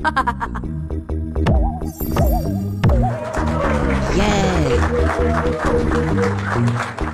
耶！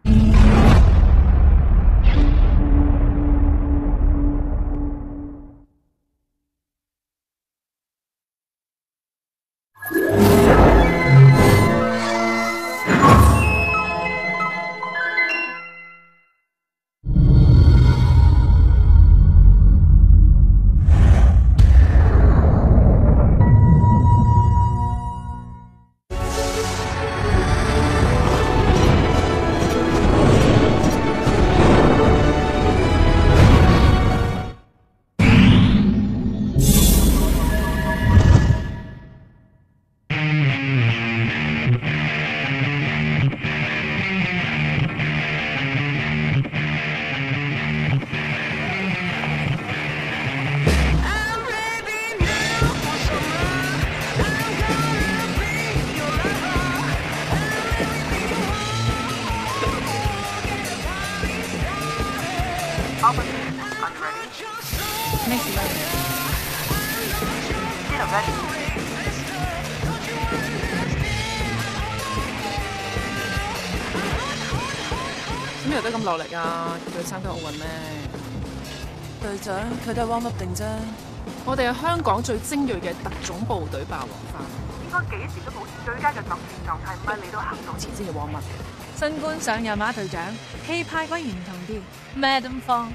點游得咁落力啊？叫佢參加奧運咩？ 隊長，佢都係 warm up 定啫。 我哋係香港最精鋭嘅特種部隊霸王花， 應該幾時都保持最佳嘅作戰狀態，唔係嚟到行動前先要 warm up。 新官上任啊，隊長，氣派果然唔同啲，咩都放。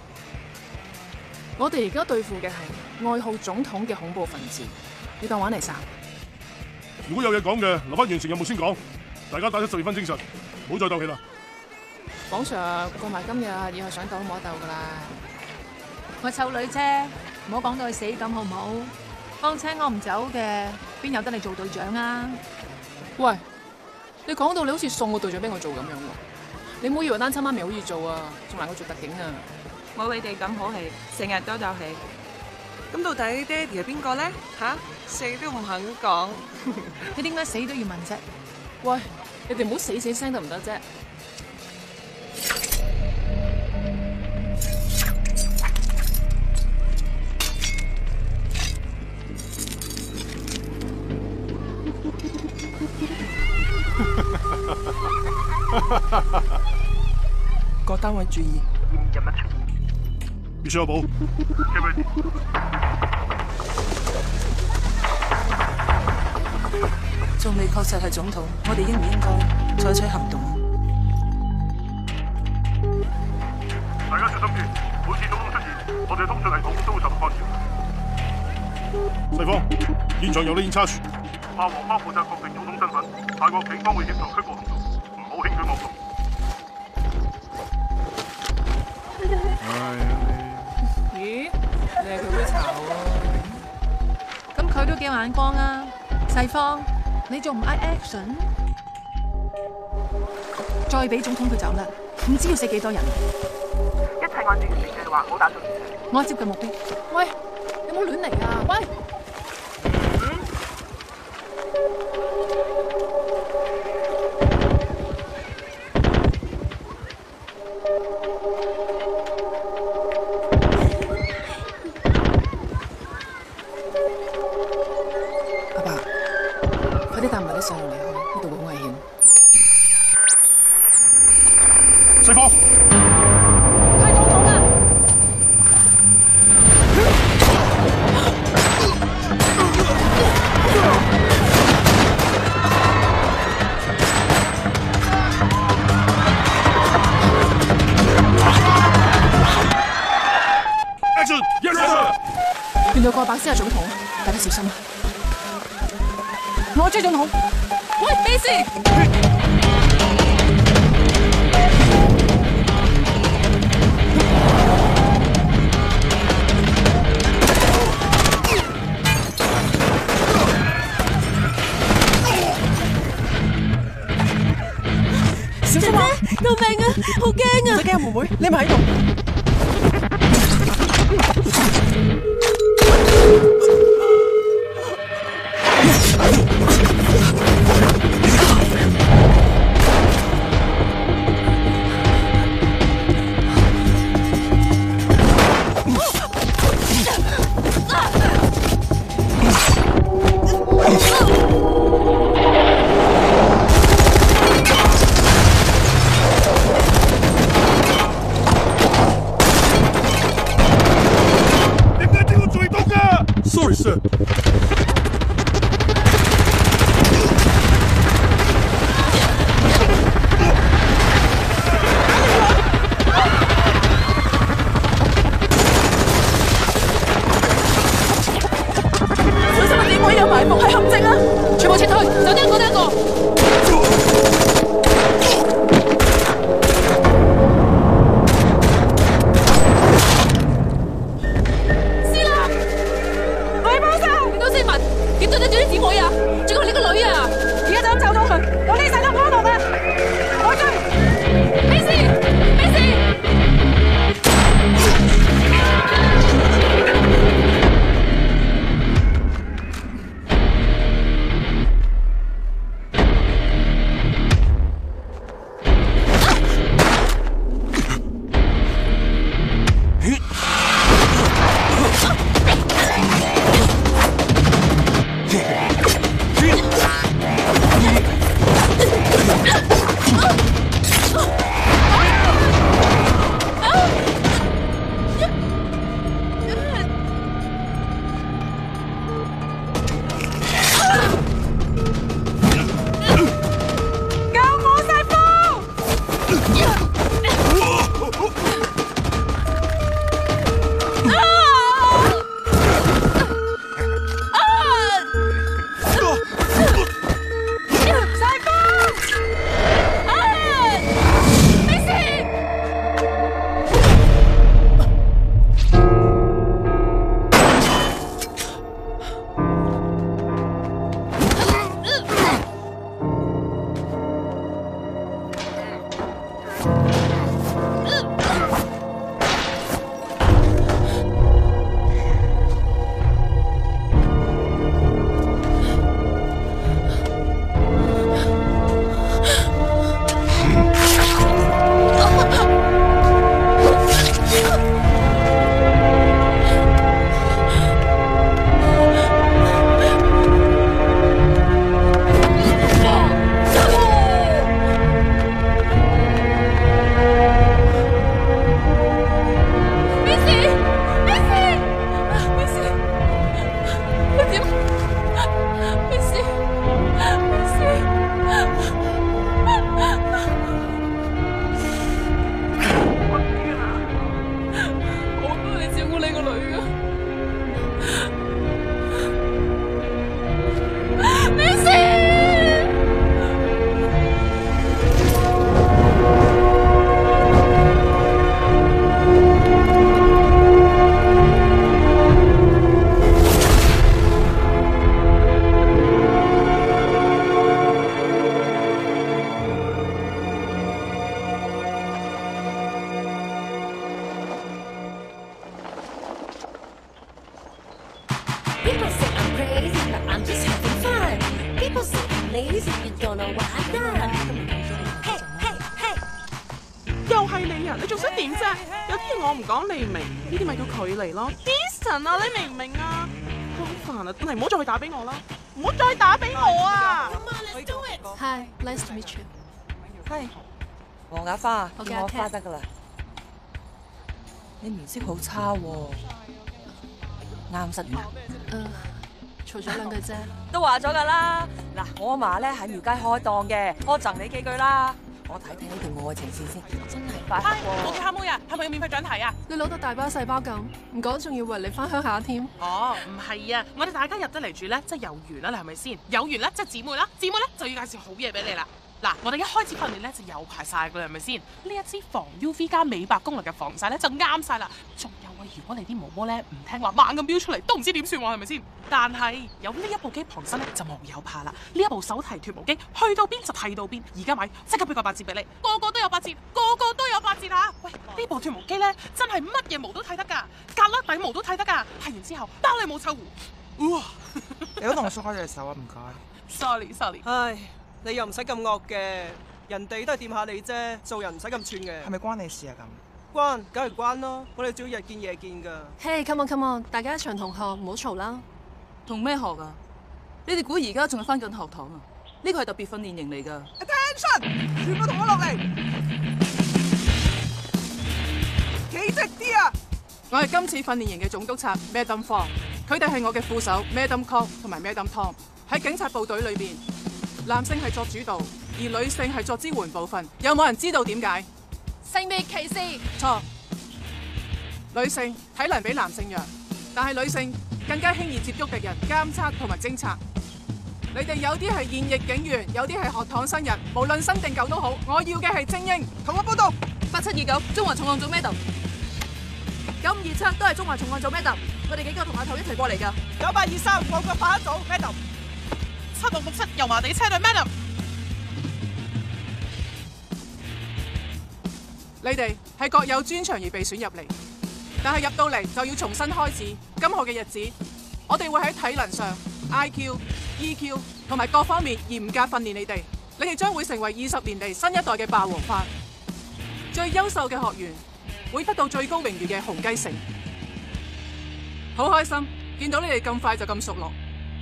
我哋而家對付嘅係愛好總統嘅恐怖分子，你當玩嚟殺？ 如果有嘢講嘅，留翻完成任務先講。大家打出12分精神，唔好再鬥氣啦。 廣 Sir 過埋今日，以後想鬥都冇得鬥噶啦。 我湊女啫，唔好講到佢死咁好唔好？況且我唔走嘅，邊有得你做隊長啊？ 喂，你講到你好似送個隊長俾我做咁樣喎，你唔好以為單親媽咪好易做啊，仲難過做特警啊！ 冇你哋咁好氣，成日都鬥氣。 咁到底爹哋係邊個咧？吓，死都唔肯講。 你點解死都要問啫？ 喂，你哋唔好死聲得唔得啫？ 各單位注意， 人物出現。 必須有保。 仲未確實係總統，我哋應唔應該採取行動？ 大家小心啲，每次總統出現，我哋嘅通訊系統都會受到干擾。西方，現場由你 in charge。霸王花負責確定總統身份，泰國警方會協助拘捕行動，唔好輕舉妄動。 咦，你係佢杯茶喎？ 咁佢都幾有眼光啊！細芳，你仲唔嗌 action？ 再俾總統佢走啦，唔知要死幾多人。 一切按照原計劃，冇打錯。 我接近目標。 喂，你唔好亂嚟啊！喂！阿爸，快啲帶埋啲細路離開，呢度好危險。 西方， 係總統啦！ 原來個白先係總統，大家小心啊！ 我追總統。 喂，咩事？ 小心啊！救命啊！好驚啊！ 唔使驚，妹妹，你咪喺度。 全部撤退，就得一個得一個。師啦，我去幫手。見到四文，點對得住啲姊妹啊？仲有你個女啊！而家就咁走到去，有匿晒喺嗰度嘅，我追。咩事？咩事？ 又係你啊！你仲想點啫？有啲嘢我唔講你唔明，呢啲咪叫距離咯。Eason 啊，你明唔明啊？好煩啊！真係唔好再去打俾我啦，唔好再打俾我啊 Hi, nice to meet you. Hi， 黃雅花， 好嘅叫我花得噶啦。你面色好差喎，啱失業。 嘈咗兩句啫。 都話咗噶啦，嗱，我阿嫲咧喺廟街開檔嘅，我贈你幾句啦。我睇睇呢條愛情線先，真係快活喎。 我叫蝦妹啊，係咪要免費獎題啊？ 你攞到大包細包咁，唔講仲以為你翻鄉下添。 哦，唔係啊，我哋大家入得嚟住咧，即係有緣啦，你係咪先？有緣咧，即係姊妹啦，姊妹咧就要介紹好嘢俾你啦。嗱，我哋一開始訓練咧就有排晒噶啦，係咪先？呢一支防 UV 加美白功能嘅防曬咧就啱晒啦。仲有啊，如果你啲毛毛咧唔聽話，猛咁飆出嚟，都唔知點算喎，係咪先？但係有呢一部機旁身咧就無有怕啦。呢一部手提脫毛機去到邊就剃到邊，而家買即刻俾個8折俾你，個個都有8折，個個都有8折嚇！喂，呢部脫毛機咧真係乜嘢毛都剃得㗎，隔甩底毛都剃得㗎，剃完之後包你冇臭狐。哇！ 你好同我縮開隻手啊，唔該。 Sorry。 唉，你又唔使咁惡嘅，人哋都係掂下你啫，做人唔使咁串嘅。 係咪關你事啊咁？ 關，梗係關咯，我哋仲要日見夜見㗎。 Hey, come on，大家一場同學，唔好嘈啦。 同咩學㗎？你哋估而家仲係返緊學堂啊？呢個係特別訓練營嚟㗎。 Attention， 全部同我落嚟，企直啲啊！ 我係今次訓練營嘅總督察 Madam Fong， 佢哋係我嘅副手 Madam Kong 同埋 Madam Tom。喺警察部隊裏邊，男性係作主導，而女性係作支援部分。有冇人知道點解？ 性別歧視。 錯，女性體能比男性弱，但係女性更加輕易接觸敵人、監測同埋偵察。 你哋有啲係現役警員，有啲係學堂新人，無論新定舊都好，我要嘅係精英。 同我報道 8729中環重案組 Madam， 9527都係中環重案組 Madam， 我哋幾個同阿頭一齊過嚟㗎。 9823旺角反黑組 Madam， 7667油麻地車隊 Madam。 你哋係各有專長而被選入嚟，但係入到嚟就要重新開始。今後嘅日子，我哋會喺體能上、IQ、EQ 同埋各方面嚴格訓練你哋。你哋將會成為20年嚟新一代嘅霸王花，最優秀嘅學員會得到最高榮譽嘅紅雞繩。好開心見到你哋咁快就咁熟絡。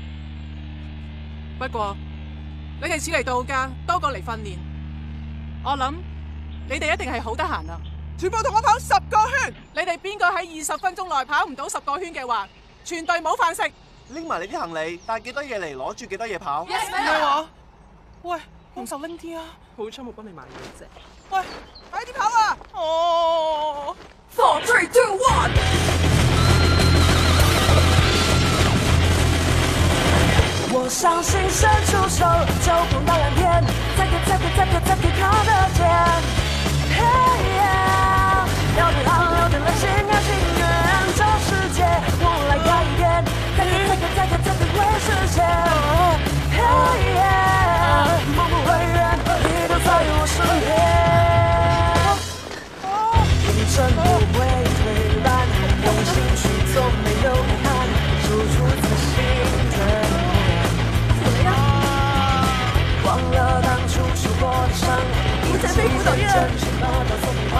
不過你哋似嚟度假多過嚟訓練，我諗你哋一定係好得閒啦。 全部同我跑10個圈。 你哋邊個喺20分鐘內跑唔到10個圈嘅話，全隊冇飯食。 拎埋你啲行李，帶幾多嘢嚟，攞住幾多嘢跑。 咩話？喂，幫手拎啲啊！ 好彩冇幫你買嘢啫。 喂， 快啲跑啊！ 哦 4、3、2、1。 我相信伸出手就碰到蓝天，再可看得见。要对好，要对了，心甘情愿，这世界我来改变，再可会实现。梦不会远，你都在我身边。一尘不会退乱，用心去做，没有遗憾，守住自信的梦。忘了当初受过的伤，一起真实把它疯狂。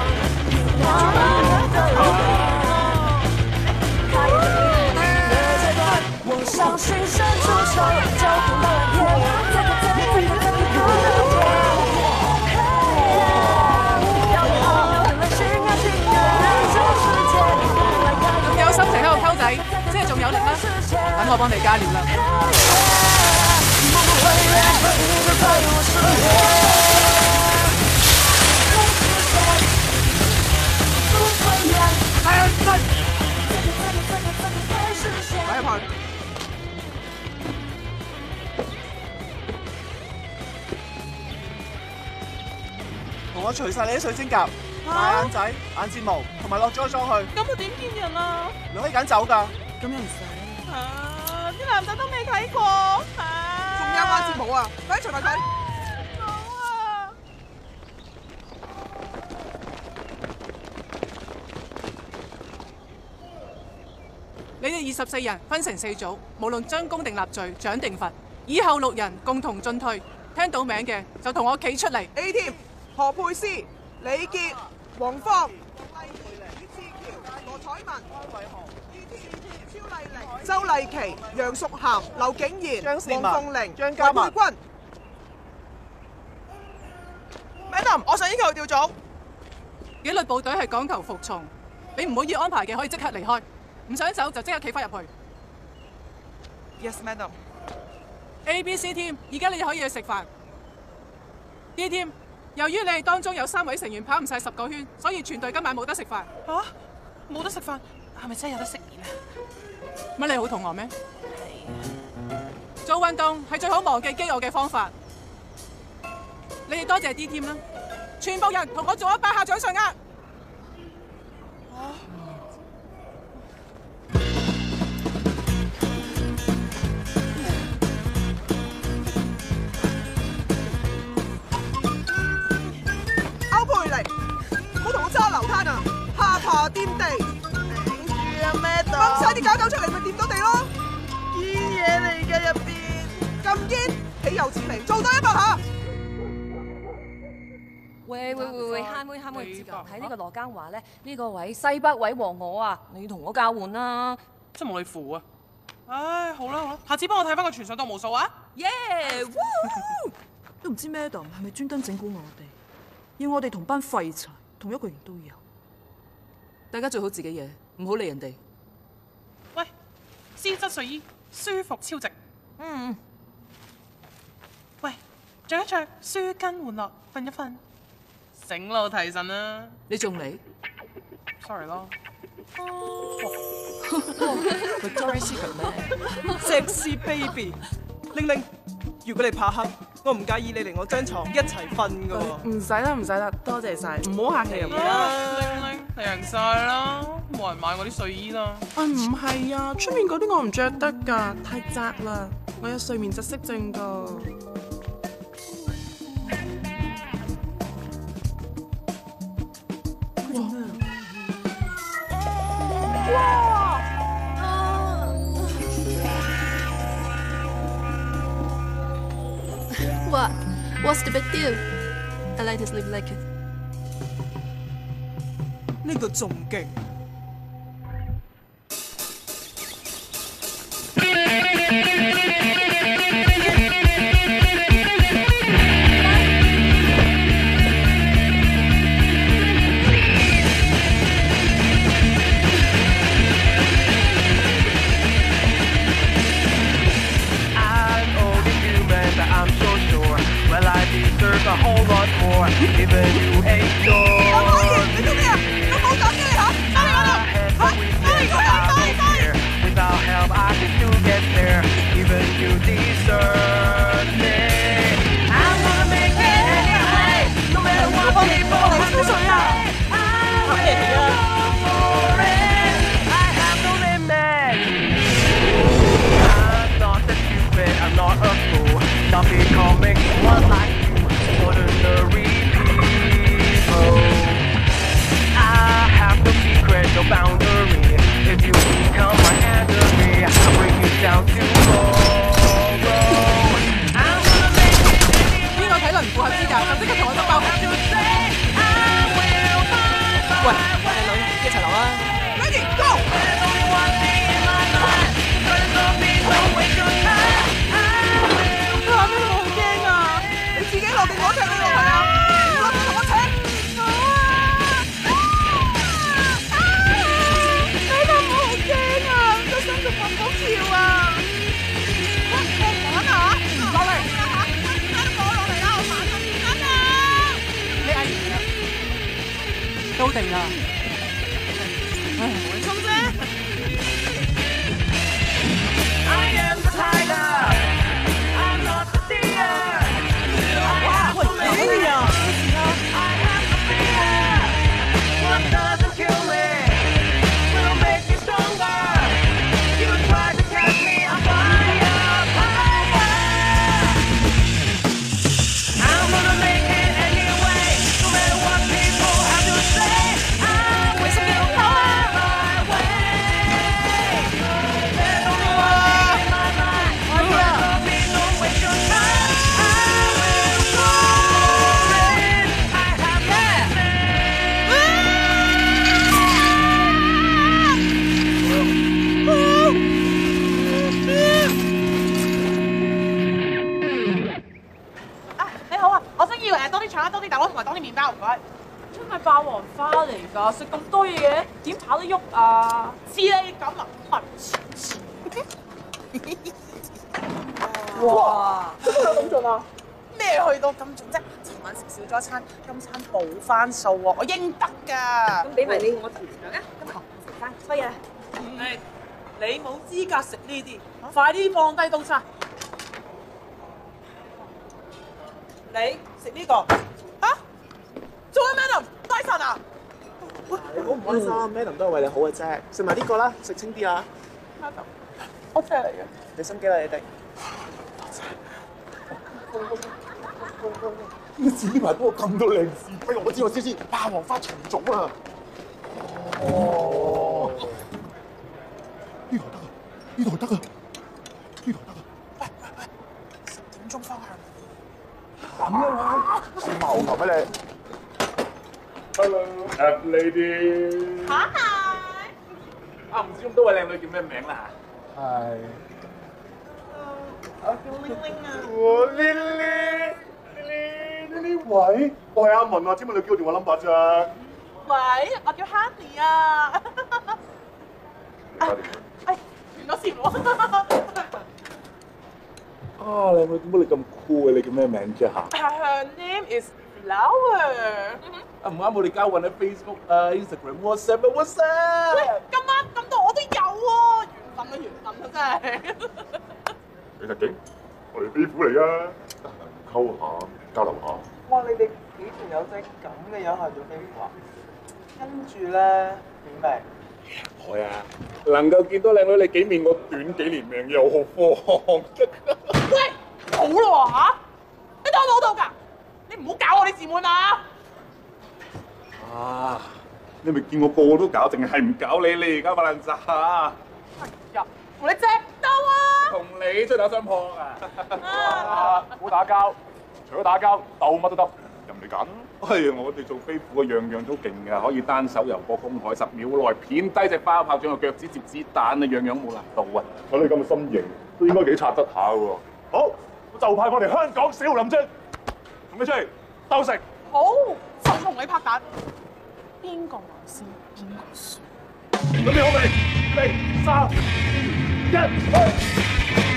我相信伸出手就碰到蓝天，再可看得见。要好，要对了，心甘情愿，这世界咁有心情喺度溝仔，即係仲有力啦。等我幫你加料啦。 夢不會遠，你就在我身邊。 擺入去。 同我除晒你啲水晶甲、大眼仔、眼睫毛，同埋落咗個妝去。 咁我點見人啊？ 你可以揀走㗎。 咁又唔使。 啲男仔都未睇過。 仲有眼睫毛啊！快啲除埋佢。 你哋24人分成4組，無論將功定立罪、獎定罰，以後6人共同進退。聽到名嘅就同我企出嚟。 A team 何佩詩、李傑、黃芳、李志橋、羅彩文、E team 超麗玲、周麗琪、楊淑涵、劉景賢、黃鳳玲、 張嘉文。 韋佩君。Madam， 我想要求調組。 紀律部隊係講求服從，你唔滿意安排嘅可以即刻離開，唔想走就即刻企翻入去。 Yes, Madam。 ABC team， 而家你哋可以去食飯。D team， 由於你哋當中有3位成員跑唔晒10個圈，所以全隊今晚冇得食飯。 嚇？冇得食飯，係咪真係有得食麵啊？ 乜你好肚餓咩？做運動係最好忘記飢餓嘅方法。你哋多謝 D team 啦，全部人同我做100下掌上壓。 歐佩玲，唔好同我揸流灘啊！下爬掂地， 頂住啊，Madam！ 掹晒啲假狗出嚟，咪掂到地咯！ 堅嘢嚟嘅入邊， 咁堅，豈有此理！做多100下。 喂，蝦妹，接近睇呢個羅耕華咧，呢個位西北位和我啊，你要同我交換啦。 真冇你符啊！唉，好啦，下次幫我睇翻個全上當無數啊！ 耶！都唔知 Madam 係咪專登整蠱我哋，要我哋同班廢柴同一個營都有。大家做好自己嘢，唔好理人哋。 喂，絲質睡衣舒服超值。喂，着一着舒筋活絡，瞓一瞓，醒腦提神啦。 你仲嚟 ？Sorry 咯。 Victoria Secret 咩？Sexy baby，你玲玲，如果你怕黑，我唔介意你嚟我張床一齊瞓噶喎。 唔使啦，唔使啦，多謝晒，唔好客氣啊！玲玲，贏晒啦，冇人買我啲睡衣啦。 啊，唔係啊，出面嗰啲我唔着得㗎，太窄啦，我有睡眠窒息症㗎。 What? What's the big deal? I like to sleep like it. 呢個仲勁。 A whole lot more, even you ignore. 你做咩啊？有冇膽嘅你嚇？ Without help, I can still get there. Even you desert me. I'm gonna make it anyway, no matter what people have to say. I have no limit. I'm not that stupid, I'm not a fool. Not becoming one like ordinary people. I have no secret, no boundary. If you become my enemy, I'll bring you down to tomorrow. I'm gonna make it anyway. 呢個睇輪唔符合資格，就即刻同我執包。 喂，靚女，一齊落啦 ！Ready go！ 佢話咩？我好驚啊！你自己落定我請你落嚟啊！落定同我請。你諗我好驚啊！個心仲砰砰跳啊！我唔玩啊！落嚟！我落嚟啦！我反緊緊啊！ 你嗌完啦，到定啦。唉，冇衝啫。 I am the tiger. I'm not the deer. 哇！喂，你啊！ I have the fear. What doesn't kill me will make me stronger. You try to catch me on fire, fire. I'm gonna make it anyway, no matter what people have to say. I will find my way. There's only one thing in my mind. You have to be, don't waste your time. I will go in. I have no 你好啊，我想要多啲腸、多啲蛋黃同埋多啲麵包，唔該。 真係霸王花嚟㗎，食咁多嘢嘅，點跑得喐啊？ 似你咁啊，係哇！ 去到咁盡啊？ 咩去到咁盡啫？尋晚食少咗一餐，今餐補翻數喎，我應得㗎。 咁俾埋你我條腸啊，今日我食翻衰嘢。 你冇資格食呢啲，快啲放低刀叉。你食呢個啊？做咩 Madam 低神啊？ 你好唔開心，Madam 都係為你好嘅啫。食埋呢個啦，食清啲啊。 Madam，我車嚟嘅。 俾心機啦，你哋。 點解呢排幫我咁多靚事？不如我知先，霸王花重組啊！哦，呢度得啊，呢度得啊，呢度得啊！喂，10點鐘方向。咁樣啊？送埋我頭俾你。Hello, F lady。 Hi。 啊，唔知咁多位靚女叫咩名啦？ 係。 我叫玲玲啊。 我Lily。呢位，我係阿文啊，請問你叫我電話 number 啫？ 喂，我叫 Honey 啊。哎，斷咗線喎。 啊，靚女，點解你咁酷嘅？你叫咩名啫嚇 Her name is Flower。 啊，唔啱我哋交換喺 Facebook 啊、Instagram、WhatsApp。 喂，咁啱咁到我都有喎，緣分啊，緣分啊，真係。 你實勁，我係飛虎嚟㗎，得閒溝下交流下。 哇！你哋幾條友仔咁嘅樣係做飛虎啊？跟住咧點命？ 我啊，能夠見到靚女你幾面，我短幾年命又好慌。 喂，好咯嚇！你當我老豆㗎？你唔好搞我啲姊妹嘛！ 啊！你咪見我個個都搞，淨係唔搞你，你而家發爛渣。 係呀，同你隻鬥啊！ 同你出打雙撲啊！好打交，除咗打交，鬥乜都得，任你揀。係我哋做飛虎嘅樣樣都勁㗎，可以單手游過公海，10秒內片低隻花炮仗，個腳趾接子彈啊，樣樣冇難度啊！睇你咁嘅身形，都應該幾擦得下喎。好，我就派我哋香港小林精同你出嚟鬥食。 好，就同你拍檔。邊個話先，邊個輸？ 準備好未？嚟，3、2、1，去！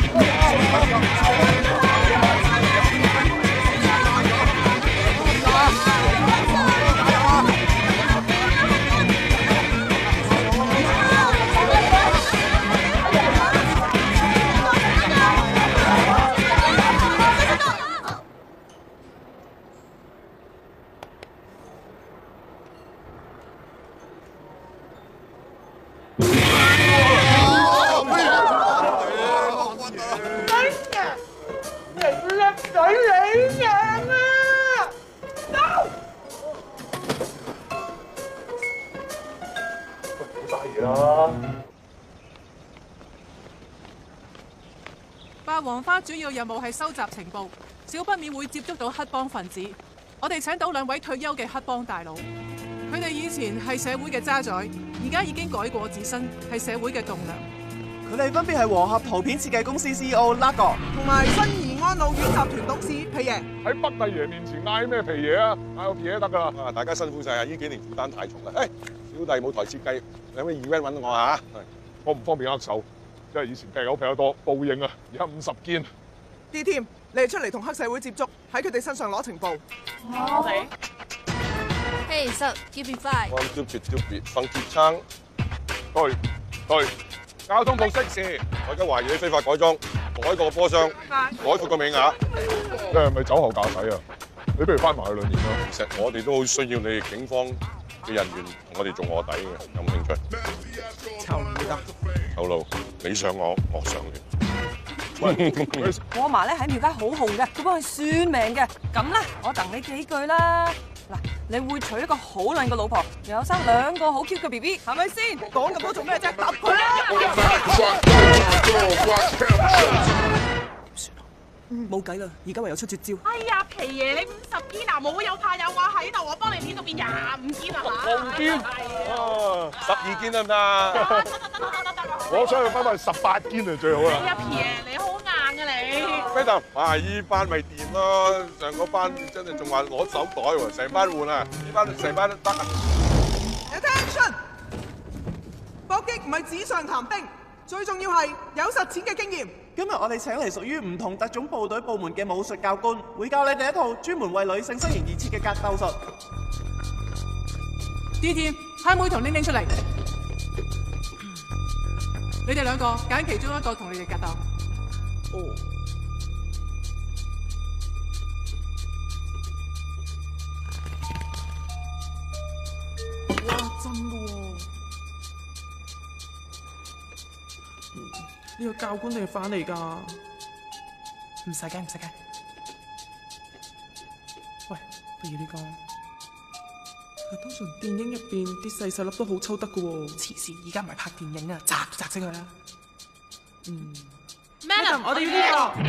霸王花主要任務係收集情報，少不免會接觸到黑幫分子。我哋請到2位退休嘅黑幫大佬，佢哋以前係社會嘅渣滓，而家已經改過自身，係社會嘅棟梁。 佢哋分別係和合圖片設計公司 CEO 拉哥， 同埋新怡安老院集團董事皮爺。 喺北帝爺面前嗌咩皮爺啊？嗌個皮爺得㗎啦！ 啊，大家辛苦晒啊！呢幾年負擔太重啦。誒，小弟舞台設計，有咩 event 揾我嚇？ 我唔方便握手，因為以前劈友劈得多，報應啊！而家50件。 D team，你哋出嚟同黑社會接觸，喺佢哋身上攞情報。 我哋。 Hey sir, keep it fine。 One two three，放鐵撐。 對。交通部識事， 我而家懷疑你非法改裝，改過波箱，改闊個尾牙。 你係咪酒後駕駛啊？你不如翻埋去2年啦。 其實我哋都好需要你哋警方嘅人員同我哋做卧底嘅，有冇興趣？ 臭唔得。 透露，你上我，我上你。 我阿嫲咧喺廟街好紅嘅，佢幫佢算命嘅。咁啦，我戥你幾句啦。嗱，你會娶一個好靚嘅老婆，又有生2個好 Q 嘅 BB， 係咪先？ 講咁多做咩啫？揼佢啦！冇計啦，而家唯有出絕招。 哎呀，皮爺，你50件啊，冇有怕有我喺度，我幫你編到變25件啊嘛。 6件， 哦，12件得唔得？ 我想去翻埋18件就最好啦。 哎呀，皮爺，你好硬啊你。 咩就？哇！依班咪掂咯，上嗰班真係仲話攞手袋喎，成班換啊！依班成班都得。 Attention！ 搏擊唔係紙上談兵，最重要係有實踐嘅經驗。 今日我哋請嚟屬於唔同特種部隊部門嘅武術教官，會教你哋一套專門為女性身形而設嘅格鬥術。 D team，蝦妹同玲玲出嚟，你哋2個揀其中一個同你哋格鬥。 哦。哇！真㗎喎。呢個教官定係反嚟㗎？ 唔使驚，唔使驚。喂，不如呢個。 通常電影入邊啲細粒都好抽得㗎喎。 黐線，而家唔係拍電影啊，砸死佢啦。 Madam， 我哋要呢個。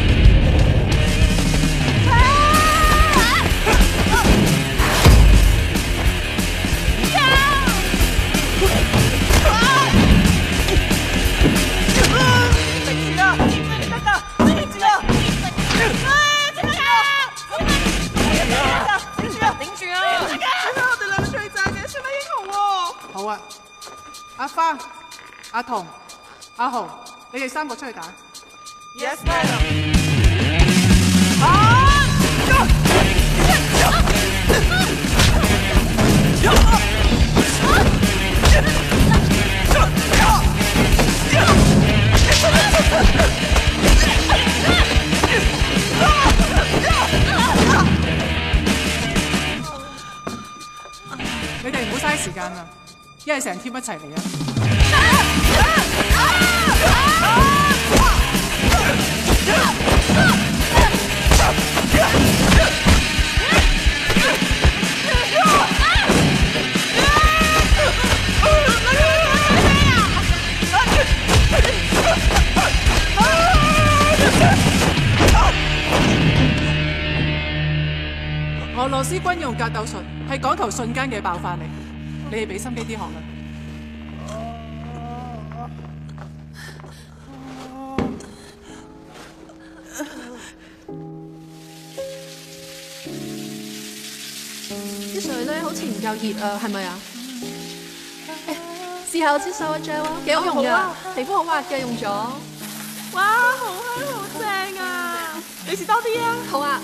好啊，阿花、阿彤、阿豪，你哋3個出去打。 Yes, madam。 時間啦，一係成 team 一齊嚟啊！俄羅斯軍用格鬥術係講求瞬間嘅爆發力，你哋俾心機啲學啦。 啲水咧好似唔夠熱啊，係咪啊？試下我支手啊 gel 啊，幾好用㗎，皮膚好滑嘅，用咗。 哇，好香好正啊！你試多啲啊！ 好啊。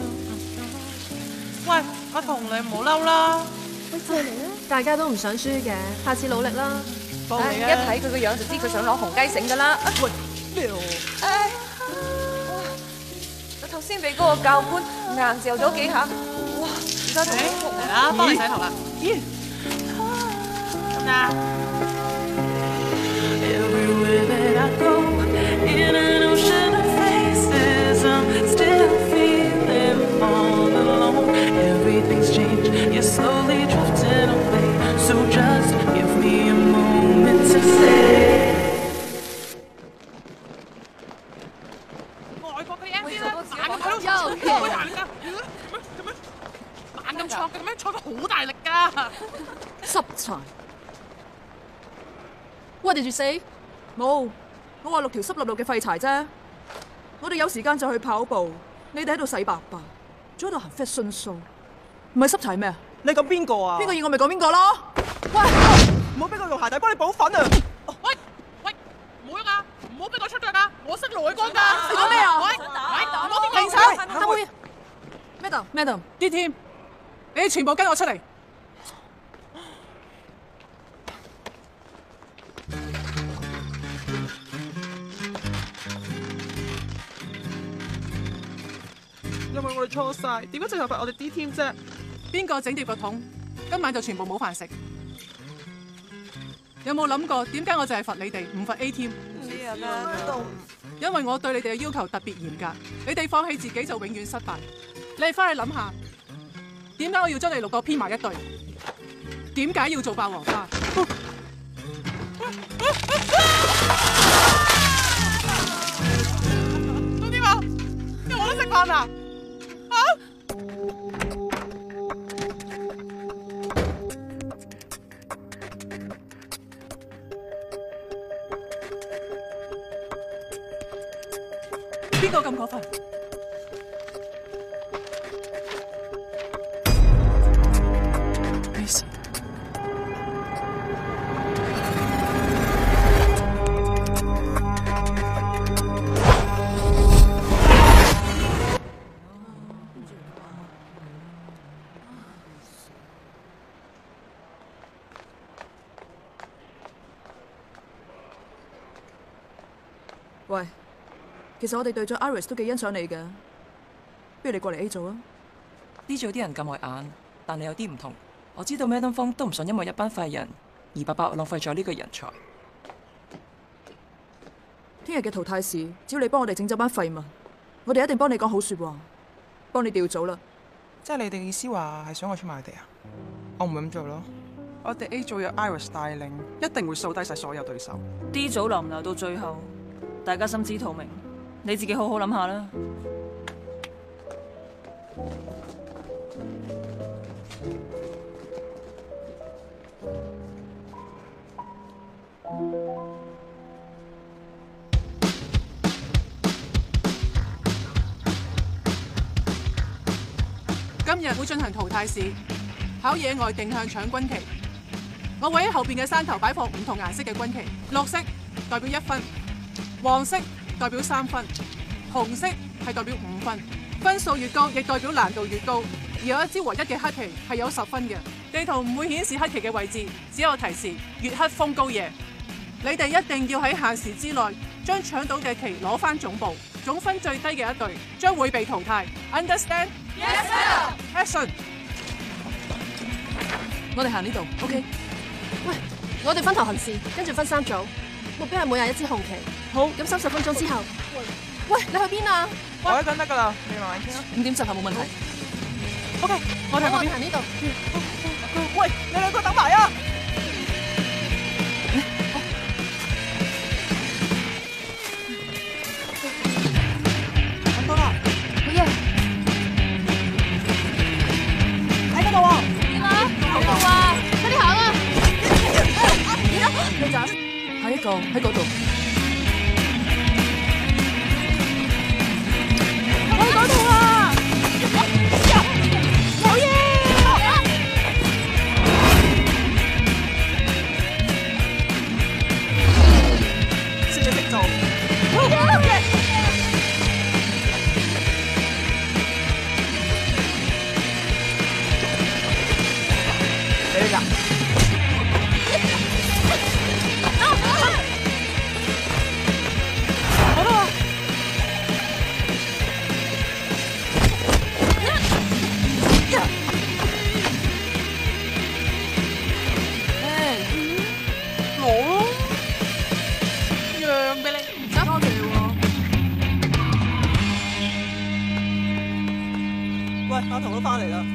喂，阿彤，你唔好嬲啦。 喂，再嚟啦！大家都唔想輸嘅，下次努力啦。 一睇佢個樣就知佢想攞紅雞繩㗎啦。喂，咩我頭先俾嗰個教官硬嚼咗幾下，哇！而家都好紅啦，幫你洗頭啦。咦？咁啊！ Everywhere that I go, in an ocean of faces, I'm still feeling all alone. Everything's changed, you're slowly drifting away. So just give me a moment to say. 外國嘅 MC 咧，猛咁喺度坐，猛咁挫嘅咩？挫得好大力㗎， 濕柴。 What did you say？ 冇，我話6條濕漉漉嘅廢柴啫。我哋有時間就去跑步，你哋喺度洗白白，仲喺度行 fashion show， 唔係濕柴咩啊？ 你講邊個啊？ 邊個要我咪講邊個咯？喂， 唔好俾我用鞋底幫你補粉啊！ 喂，唔好喐啊！唔好俾我出腳啊！我識內功㗎。 你講咩啊？ 喂， 停手！阿妹 ，Madam， 啲 team， 你哋全部跟我出嚟。 因為我哋錯晒，點解最後罰我哋 D team 啫？ 邊個整跌個桶，今晚就全部冇飯食。有冇諗過點解我就係罰你哋，唔罰 A team？ 因為我對你哋嘅要求特別嚴格，你哋放棄自己就永遠失敗。你哋翻去諗下，點解我要將你6個編埋一隊？點解要做霸王花？ 都點啊？因為我都食飯啊！ 邊個咁過分？咩事？ 喂。 其實我哋隊長 Iris 都幾欣賞你嘅，不如你過嚟 A 組啊！ 呢組啲人咁礙眼，但你有啲唔同。我知道 Madam 方都唔想因為一班廢人而白白浪費咗呢個人才。 聽日嘅淘汰試，只要你幫我哋整走班廢物，我哋一定幫你講好説話，幫你調組啦。 即係你哋意思話係想我出賣你哋啊？我唔會咁做咯。我哋 A 組有 Iris 帶領，一定會掃低晒所有對手。 D 組留唔留到最後，大家心知肚明。 你自己好好諗下啦。 今日會進行淘汰試，考野外定向搶軍旗。我會喺後邊嘅山頭擺放唔同顏色嘅軍旗，綠色代表1分，黃色 代表3分，紅色係代表5分，分數越高，亦代表難度越高。而有一支唯一嘅黑旗係有10分嘅。地圖唔會顯示黑旗嘅位置，只有提示月黑風高夜。你哋一定要喺限時之內將搶到嘅旗攞返總部，總分最低嘅一隊將會被淘汰。Understand? Yes, sir. Action. 我哋行呢度 ，OK？ 喂，我哋分頭行事，跟住分3組，目標係每人1支紅旗。好，咁30分鐘之後。喂，你去邊啊？ 我一個人得㗎啦，你慢慢傾啦。 5點10後冇問題。 OK， 我哋行呢度。 喂，你兩個等埋啊！ 揾到啦！ 好嘢！ 喺嗰度喎。 點啊？喺度啊！快啲行啊！ 女仔，下一個喺嗰度。 我喺嗰度啊！好嘢！ 識你識做。你㗎？ 好啦。 攞咯，讓俾你。 多謝喎。 喂，阿彤都翻嚟啦。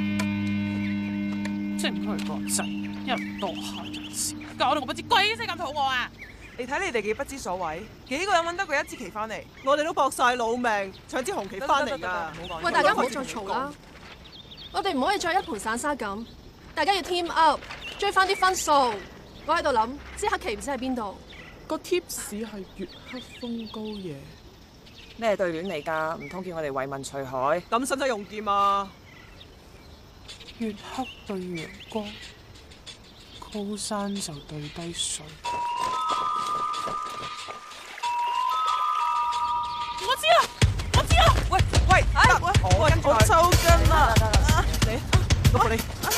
真係個仔，一人多下人少，搞到我不知鬼死咁肚餓啊！ 你睇你哋幾不知所謂，幾個人揾得過1支旗翻嚟，我哋都搏晒老命搶支紅旗翻嚟㗎。 喂，大家唔好再嘈啦，我哋唔可以再一盤散沙咁，大家要 team up， 追翻啲分數。我喺度諗，支黑旗唔知喺邊度。 個 tips 係月黑風高夜。 咩對聯嚟㗎？唔通叫我哋為民除害？ 咁使唔使用劍啊？ 月黑對陽光，高山就對低水。我知啦，我知啦。 喂，我抽筋啦！你，老婆你。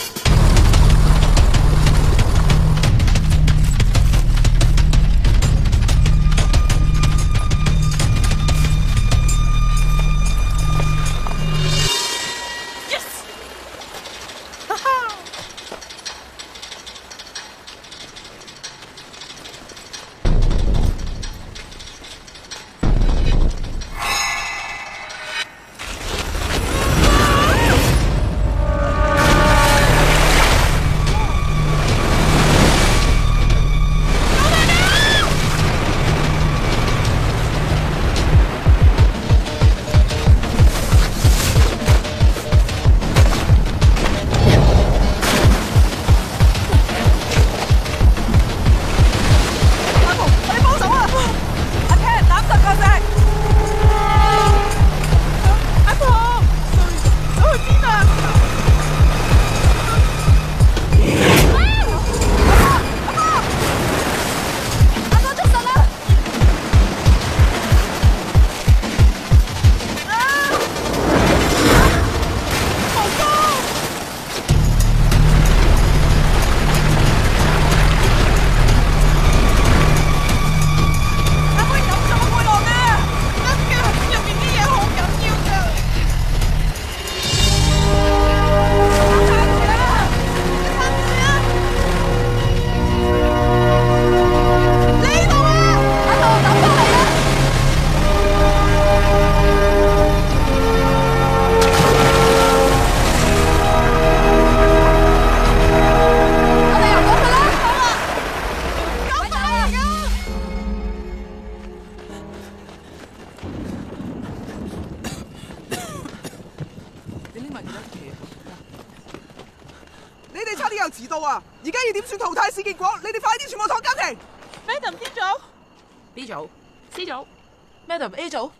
有遲到啊！而家要點算淘汰試結果？你哋快啲全部坐監庭。Madam 邊組 ？B 組、 C 組、 Madam A 組。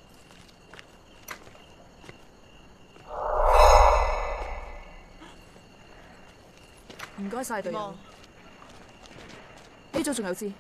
唔該晒隊友。A 組仲有支。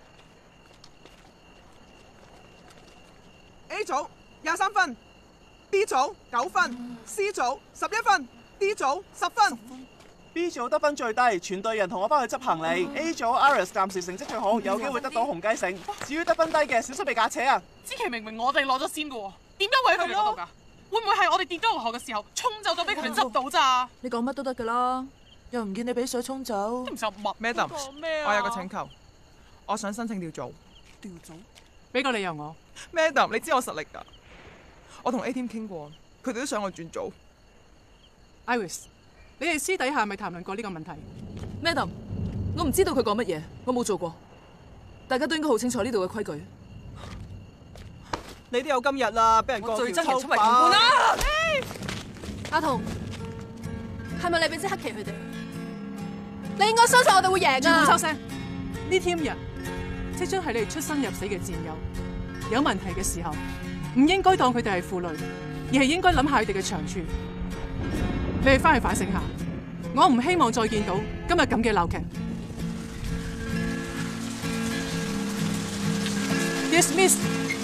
A 組23分 ，B 組9分，C 組11分，D 組10分。 B 組得分最低，全隊人同我翻去執行李。A 組 Iris 暫時成績最好，有機會得到紅雞繩。至於得分低嘅，小心被架扯啊！ 之期明明我哋攞咗先嘅喎，點解會喺佢哋嗰度㗎？會唔會係我哋跌咗落河嘅時候，沖走咗俾佢哋執到咋？ 你講乜都得㗎啦， 又唔見你俾水沖走。 唔就默 Madam， 咩我有個請求，我想申請調組。 調組？ 俾個理由我。 Madam，你知我實力㗎，我同 A team 傾過，佢哋都想我轉組。 Iris， 你哋私底下咪談論過呢個問題 ？Madam， 我唔知道佢講乜嘢，我冇做過。大家都應該好清楚呢度嘅規矩。 你都有今日啦，俾人過最憎人出埋賣同伴啦！ 阿彤，係咪你俾支黑旗佢哋？你應該相信我哋會贏啊！ 收聲！呢 team 人即將係你哋出生入死嘅戰友，有問題嘅時候唔應該當佢哋係負累，而係應該諗下佢哋嘅長處。你哋翻去反省下，我唔希望再見到今日咁嘅鬧劇。Dismiss。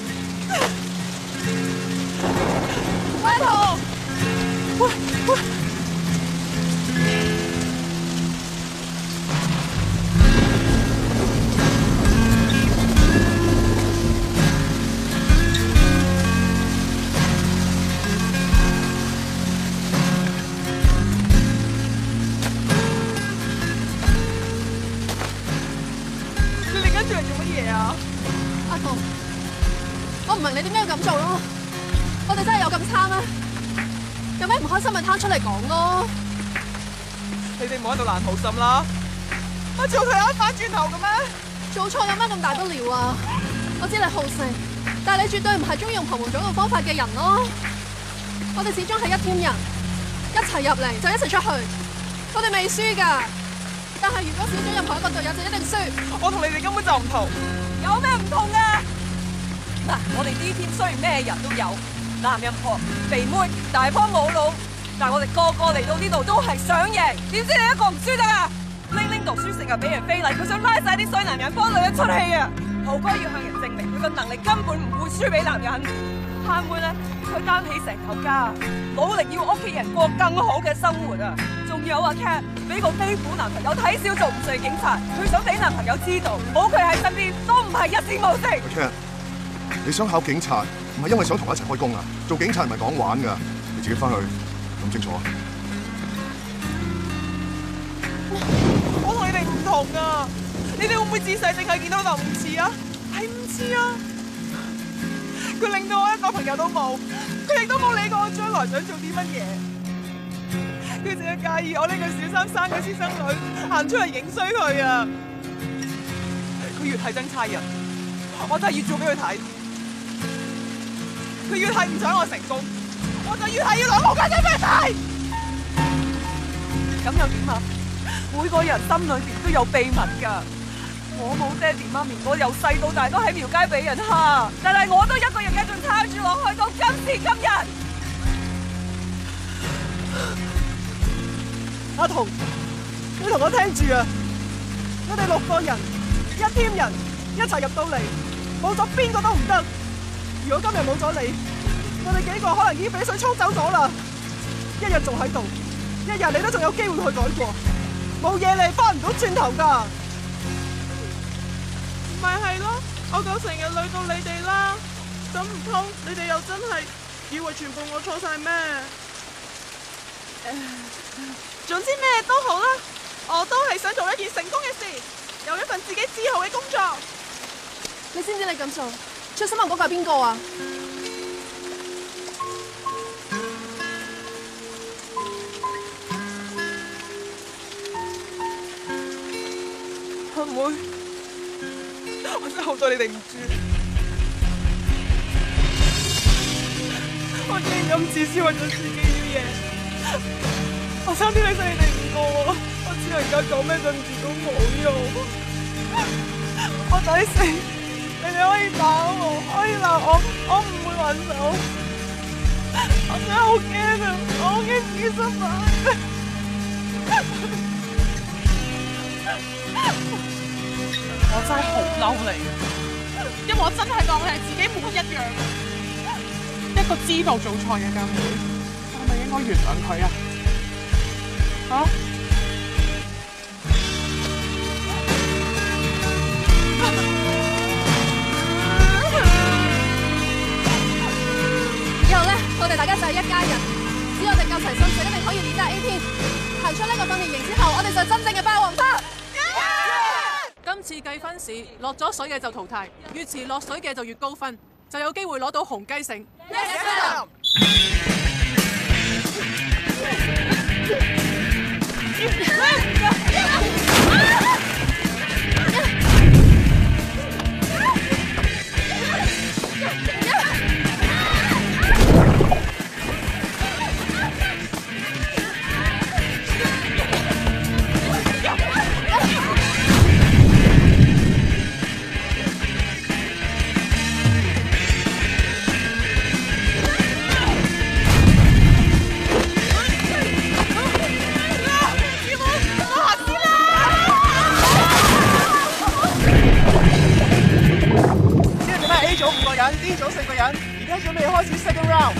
阿彤， 喂！ 你哋跟住嚟做乜嘢啊？ 阿彤，我唔明你點解要咁做咯？我哋真係有咁差咩？有咩唔開心咪攤出嚟講咯！ 你哋唔好喺度爛好心啦！我做佢有反轉頭嘅咩？ 做錯有咩咁大不了啊？我知你好勝，但係你絕對唔係中意用旁門左道方法嘅人咯。我哋始終係一 team 人，一齊入嚟就一齊出去。我哋未輸㗎，但係如果少咗任何一個隊友就一定輸。 我同你哋根本就唔同， 有咩唔同啊？嗱，我哋呢 team 雖然咩人都有，男人婆、肥妹、大波冇腦，但係我哋個個嚟到呢度都係想贏。點知你一個唔輸得啊？玲玲讀書成日俾人非禮，佢想拉晒啲衰男人幫女人出氣啊！豪哥要向人證明佢個能力根本唔會輸俾男人。慳妹咧，佢擔起成頭家，努力要屋企人過更好嘅生活啊！仲有阿 Cat 俾個飛虎男朋友睇小做唔成警察，佢想俾男朋友知道，冇佢喺身邊都唔係一線無成。 Cat， 你想考警察，唔係因為想同我一齊開工啊！做警察唔係講玩噶，你自己翻去諗清楚啊！ 我同你哋唔同啊！你哋會唔會自細淨係見到就唔似啊？係唔似啊！佢令到我一個朋友都冇，佢亦都冇理過我將來想做啲乜嘢。佢淨係介意我呢個小三生嘅私生女行出嚟影衰佢啊！佢越係憎差人，我就越做俾佢睇。佢越係唔想我成功，我就越係要攞冇家姐俾佢睇。咁又點啊？每個人心裏邊都有秘密㗎。我冇爹哋媽咪，我由細到大都喺廟街俾人蝦，但係我都一個人繼續撐住落去到今時今日。阿彤，你同我聽住啊！我哋6個人，一 team 人一齊入到嚟，冇咗邊個都唔得。如果今日冇咗你，我哋幾個可能已經俾水沖走咗啦。一日仲喺度，一日你都仲有機會去改過，冇嘢你翻唔到轉頭㗎。咪係咯，我夠成日累到你哋啦，咁唔通你哋又真係以為全部我錯晒咩？總之咩都好啦，我都係想做一件成功嘅事，有一份自己自豪嘅工作。 你知唔知你咁做最失望嗰個係邊個啊？ 阿妹，我真係好對你哋唔住，我竟然咁自私為咗自己啲嘢，我差啲理晒你哋唔過啊！我知道而家講咩對唔住都冇用，我抵死，你哋可以打我，可以鬧我，我唔會還手。我真係好驚啊！我好驚自己失敗。 我真係好嬲你，因為我真係當你係自己妹一樣。一個知道做錯嘢嘅妹，我係咪應該原諒佢啊？ 以後咧，我哋大家就係一家人， 只要我哋夠齊心，就一定可以練得 A Team。行出呢個訓練營之後，我哋就真正嘅霸王花。 今次計分時，落咗水嘅就淘汰，越遲落水嘅就越高分，就有機會攞到紅雞繩。 D 組4個人，而家準備開始 second round。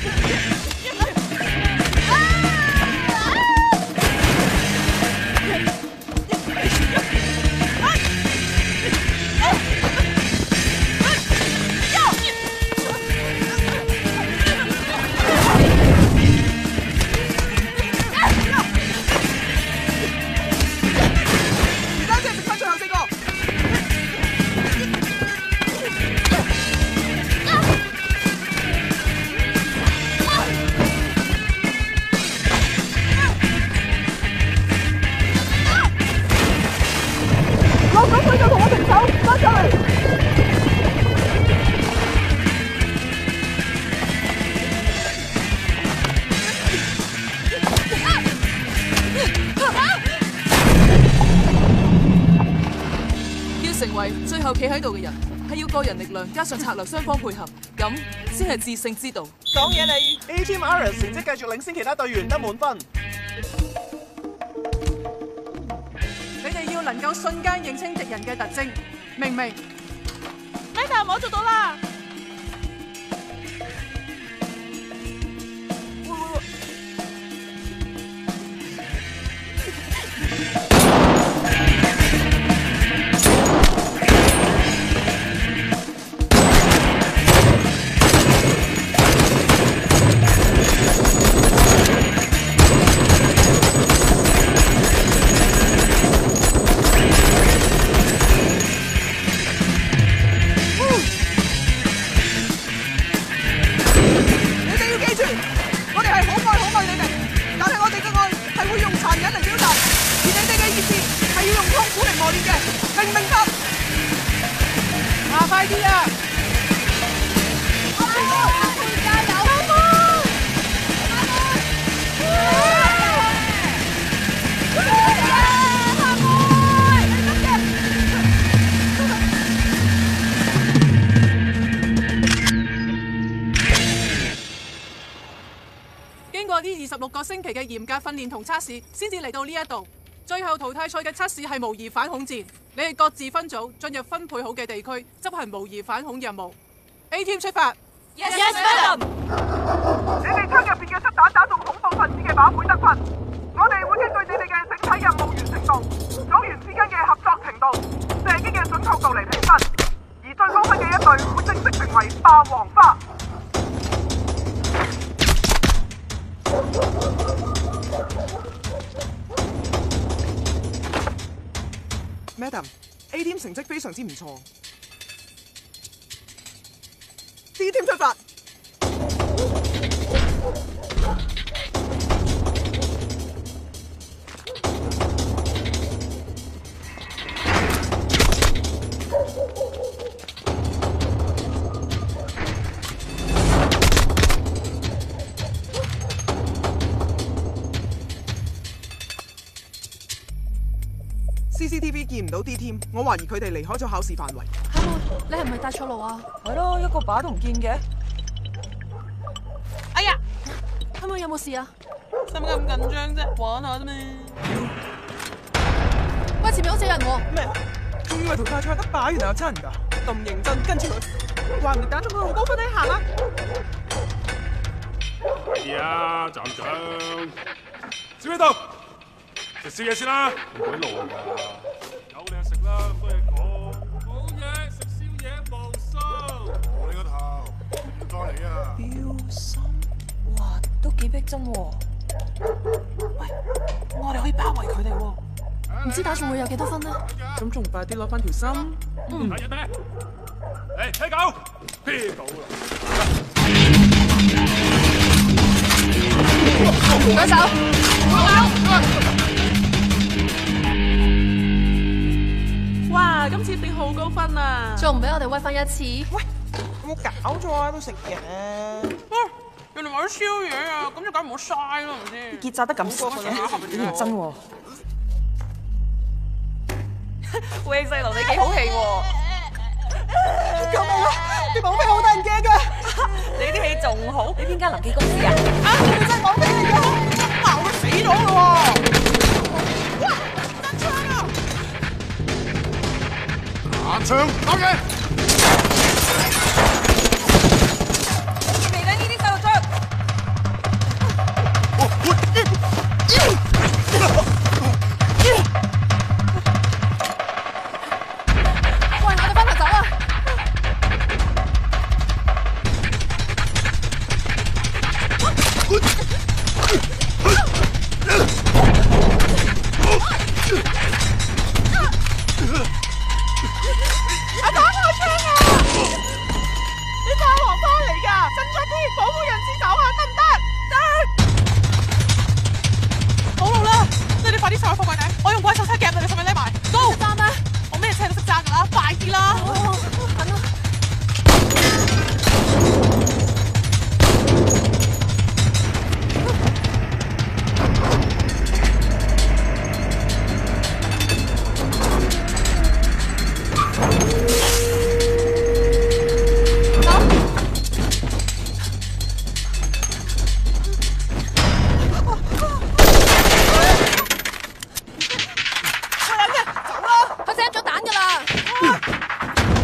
成為最後企喺度嘅人，係要個人力量加上策略雙方配合，咁先係致勝之道。 講嘢你 A Team Aris 成績繼續領先其他隊員得滿分。 你哋要能夠瞬間認清敵人嘅特徵，明唔明？Madam， 我做到啦！快啲啊！經過呢26個星期嘅嚴格訓練同測試，先至嚟到呢一度。最後淘汰賽嘅測試係模擬反恐戰，你哋各自分組進入分配好嘅地區執行模擬反恐任務。A Team 出發。 Yes, madam。 你哋槍入邊嘅漆彈打中恐怖分子嘅話會得分。我哋會根據你哋嘅整體任務完成度、組員之間嘅合作程度、射擊嘅準確度嚟評分，而最高分嘅一隊會正式成為霸王花。 Madam，A Team 成績非常之唔錯。D Team 出發。CCTV 見唔到 D Team， 我懷疑佢哋離開咗考試範圍。 阿妹，你係咪帶錯路啊？ 係咯，一個靶都唔見嘅。 哎呀，阿妹有冇事啊？ 使乜咁緊張啫？玩下啫咩？ 喂，前面好似有人喎。 咩？仲以為淘汰賽得靶，原來有真人㗎？咁認真，跟住佢，話唔定打中佢好高分，你行啦！ 快啲啊，站長！小飛度。食宵夜先啦，唔鬼路㗎，有你就食啦，咁多嘢講。好嘢，食宵夜無數。我你個頭，唔該你啊。 標心，哇，都幾幾逼真喎！ 喂，我哋可以包圍佢哋喎。 唔知打中會有幾多分呢？ 咁仲唔快啲攞翻條心？ 睇人咩？嚟睇狗，啤到啦！ 舉手！ 哇！今次一定好高分啊！ 仲唔俾我哋威翻一次？ 喂，有冇搞錯啊？都食嘢。 人哋買咗宵夜啊，咁就梗唔好嘥咯，係咪先？ 結紮得咁少嘅，你唔真喎。 喂，細路你幾好戲喎！ 救命啊！啲綁匪好得人驚㗎。 你啲戲仲好？你邊間臨記公司啊？ 佢真係綁匪嚟㗎，鬧佢死咗㗎喎！哇！真槍啊！ 拿槍攞嘢！ 嚟緊呢啲細路槍！ 喂，我哋翻頭走啊！ 阿打我槍啊！你霸王花嚟㗎，振作啲，保護人質走啊，得唔得？ 好路啦，你哋快啲上去貨櫃頂，我用怪獸車夾你哋，使唔使匿埋 ？Go！ 揸咩？ 我咩車都識揸㗎啦，快啲啦！ 等啦。佢整咗彈㗎啦！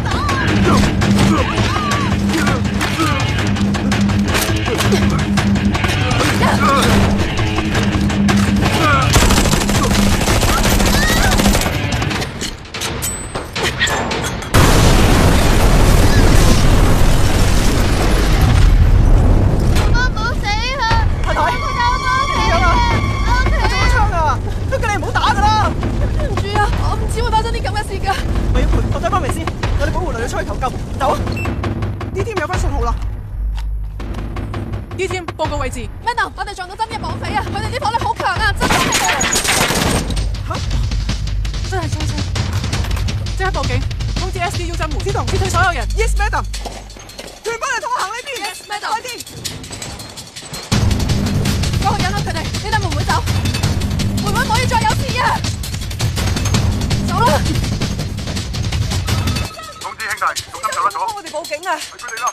媽冇死啊！太太，點樣啊？我中咗槍啊！都叫你唔好打㗎啦！ 對唔住啊，我唔知會發生啲咁嘅事㗎。 我要陪我仔翻嚟先，我哋保護女女出去求救，走啊！D team 有翻信號啦。 D team 報告位置。 Madam，我哋撞到真嘅綁匪啊！佢哋啲火力好強啊，真係嘅。 嚇！ 真係槍聲，即刻報警，通知 SDU 增援，知道撤退所有人。 Yes, madam。全部嚟同我行呢邊。 Yes, madam。 快啲！ 過去引開佢哋，你哋會唔會走？妹妹唔可以再有事啊！走啦！ 通知兄弟，重心走得咗。 幫我哋報警啊！ 係佢哋啦！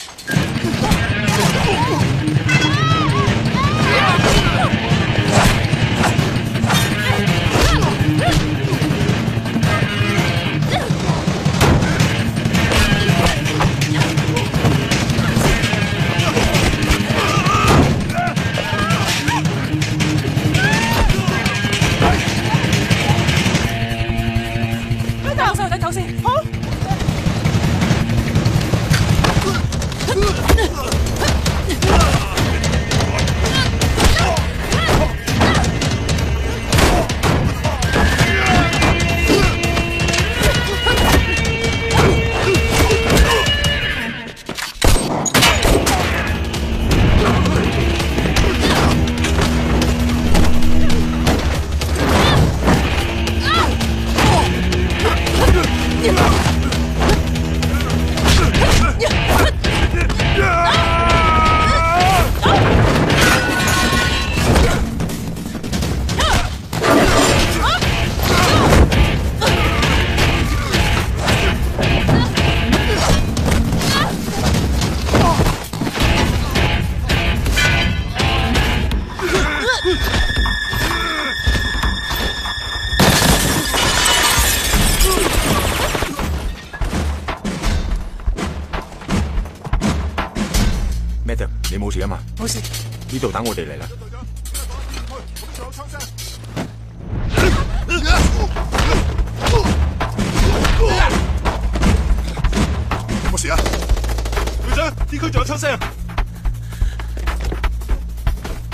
走先，好。 Madam，你冇事啊嘛？ 冇事。 呢度等我哋嚟啦。 有冇事啊？隊長，呢區仲有槍聲。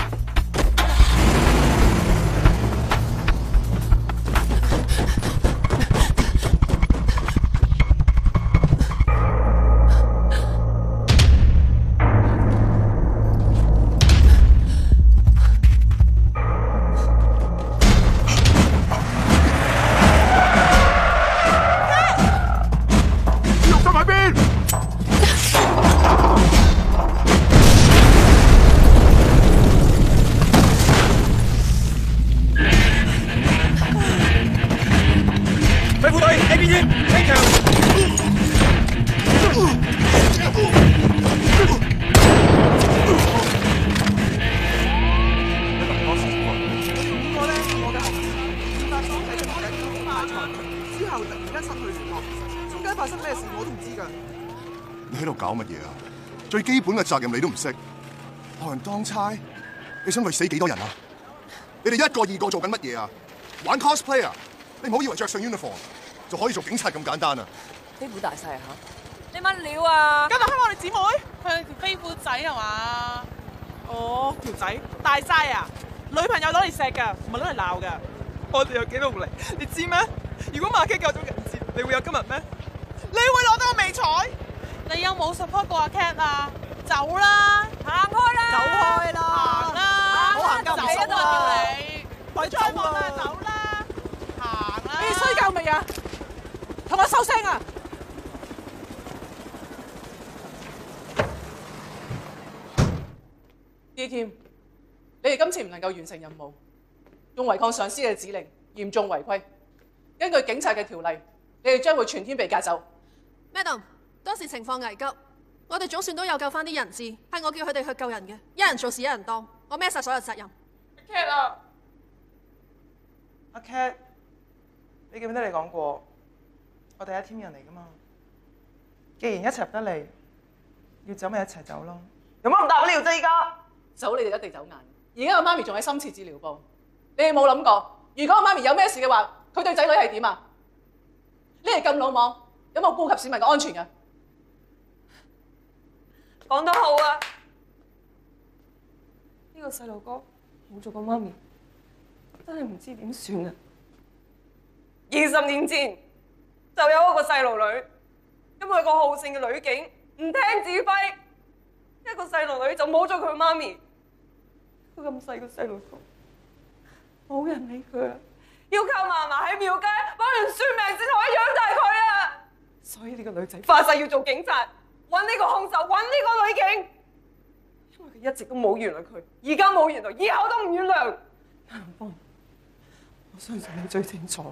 搞乜嘢啊？最基本嘅責任你都唔識，學人當差，你想累死幾多人啊？你哋一個二個做緊乜嘢啊？玩 cosplay 啊？你唔好以為着上 uniform 就可以做警察咁簡單啊！ 飛虎大細嚇，你乜料啊？ 今日係我哋姊妹， 佢係條飛虎仔係嘛？ 哦，條仔大晒啊！女朋友攞嚟錫㗎，唔係攞嚟鬧㗎。我哋有幾努力，你知咩？如果馬基救咗人質，你會有今日咩？你會攞到個美彩？ 你有冇 support 過阿 Cat 啊？走啦， 行開啦， 走開啦， 行啦， 唔好行咁唔走啊！叫你， 咪再望啦，走啦， 行啦！ 你衰夠未啊？同我收聲啊 ！D-Team，你哋今次唔能夠完成任務，用違抗上司嘅指令，嚴重違規。根據警察嘅條例，你哋將會全天被架走。 Madam， 當時情況危急，我哋總算都有救翻啲人質，係我叫佢哋去救人嘅，一人做事一人當，我孭晒所有責任。 Cat 啊，阿 Cat， 你記唔記得你講過，我哋係一 team 人嚟噶嘛？既然一齊入得嚟，要走咪一齊走咯。有乜咁大不了啫？依家走你哋一定走硬。而家我媽咪仲喺深切治療部，你哋冇諗過，如果我媽咪有咩事嘅話，佢對仔女係點啊？你哋咁魯莽，有冇顧及市民嘅安全㗎？ 講得好啊！呢個細路哥冇做過媽咪，真係唔知點算啊！20年前就有一個細路女，因為個好勝嘅女警唔聽指揮，一個細路女就冇咗佢媽咪。佢咁細個細路哥，冇人理佢啊！要靠嫲嫲喺廟街幫人算命先可以養大佢啊！所以呢個女仔發誓要做警察，揾呢個兇手，揾呢個女警，因為佢一直都冇原諒佢，而家冇原諒，以後都唔原諒。南方，我相信你最清楚。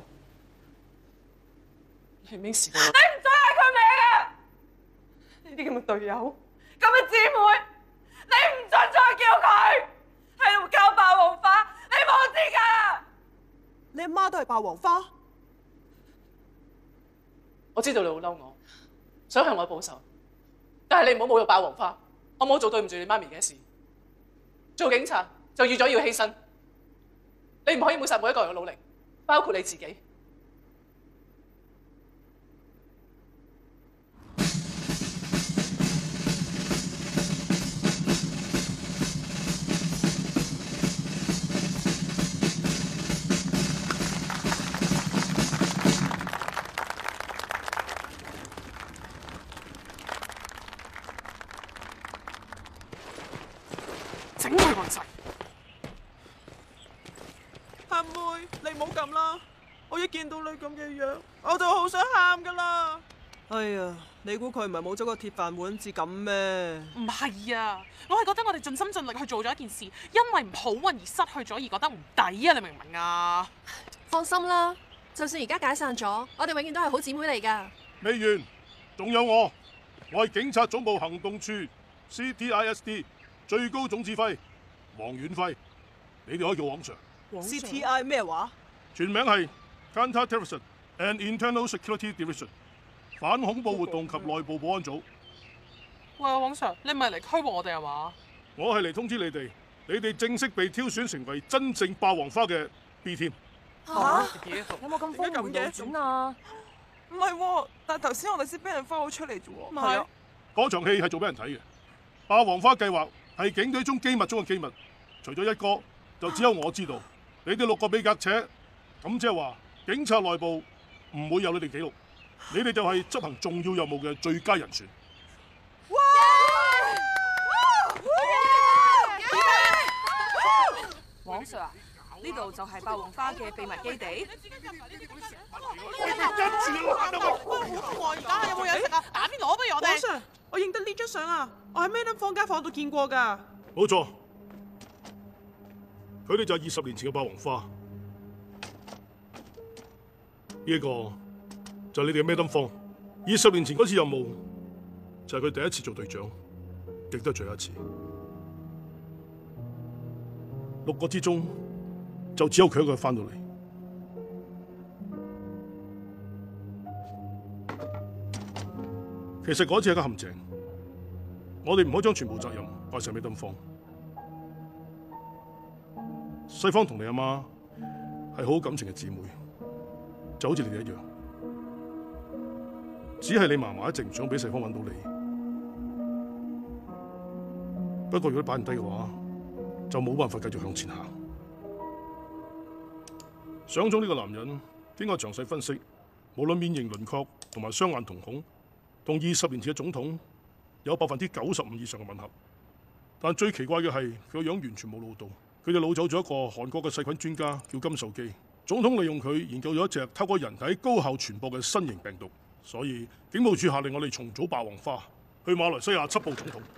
你咩事？你唔准嗌佢名啊！呢啲咁嘅隊友，咁嘅姊妹，你唔准再叫佢，喺度教霸王花，你冇資格。 你阿媽都係霸王花。 我知道你好嬲我，想向我報仇，但係你唔好侮辱霸王花，我冇做對唔住你媽咪嘅事。做警察就預咗要犧牲，你唔可以抹殺每一個人嘅努力，包括你自己。 整佢個仔！ 阿妹，你唔好咁啦，我一見到你咁嘅樣，我就好想喊噶啦。哎呀，你估佢唔係冇咗個鐵飯碗至咁咩？ 唔係啊，我係覺得我哋盡心盡力去做咗一件事，因為唔好運而失去咗，而覺得唔抵啊！你明唔明啊？ 放心啦，就算而家解散咗，我哋永遠都係好姊妹嚟㗎。 未完，仲有我係警察總部行動處 CTISD 最高總指揮黃遠輝，你哋可以叫黃 Sir。 CTI 咩話？ 全名係 Counter-Terrorism and Internal Security Division， 反恐怖活動及內部保安組。 喂，黃 Sir， 你唔係嚟驅我哋係嘛？ 我係嚟通知你哋正式被挑選成為真正霸王花嘅 B Team。 有冇咁峰迴路轉啊？ 唔係喎，但係頭先我哋先俾人放咗出嚟啫喎。 係啊，嗰場戲係做俾人睇嘅。霸王花計劃係警隊中機密中嘅機密，除咗一個，就只有我知道。你哋6個被隔扯，咁即係話警察內部唔會有你哋記錄，你哋就係執行重要任務嘅最佳人選。 哇！ 黃 Sir 啊，呢度就係霸王花嘅秘密基地。 我而家有冇嘢食啊？打邊爐不如我哋。黃 Sir， 我認得呢張相啊，我喺 Madam 方間房度見過㗎。 冇錯，佢哋就係20年前嘅霸王花。呢一個就係你哋嘅 Madam 方。20年前嗰次任務就係佢第一次做隊長，亦都係最後一次。6個之中，就只有佢一個人翻到嚟。其實嗰次係個陷阱， 我哋唔可以將全部責任怪晒俾東方。西方同你阿媽係好感情嘅姊妹，就好似你哋一樣。只係你嫲嫲一直唔想俾西方揾到你。不過如果擺唔低嘅話，就冇辦法繼續向前行。想中呢個男人，經過詳細分析，無論面型輪廓同埋雙眼瞳孔，同20年前嘅總統有95%以上嘅吻合。但最奇怪嘅係佢個樣完全冇老到，佢就擄走咗一個韓國嘅細菌專家叫金壽基。總統利用佢研究咗一隻透過人體高效傳播嘅新型病毒，所以警務處下令我哋重組霸王花，去馬來西亞緝捕總統。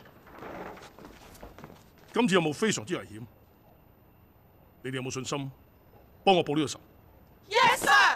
今次任務非常之危險，你哋有冇信心幫我報呢個仇？ Yes sir。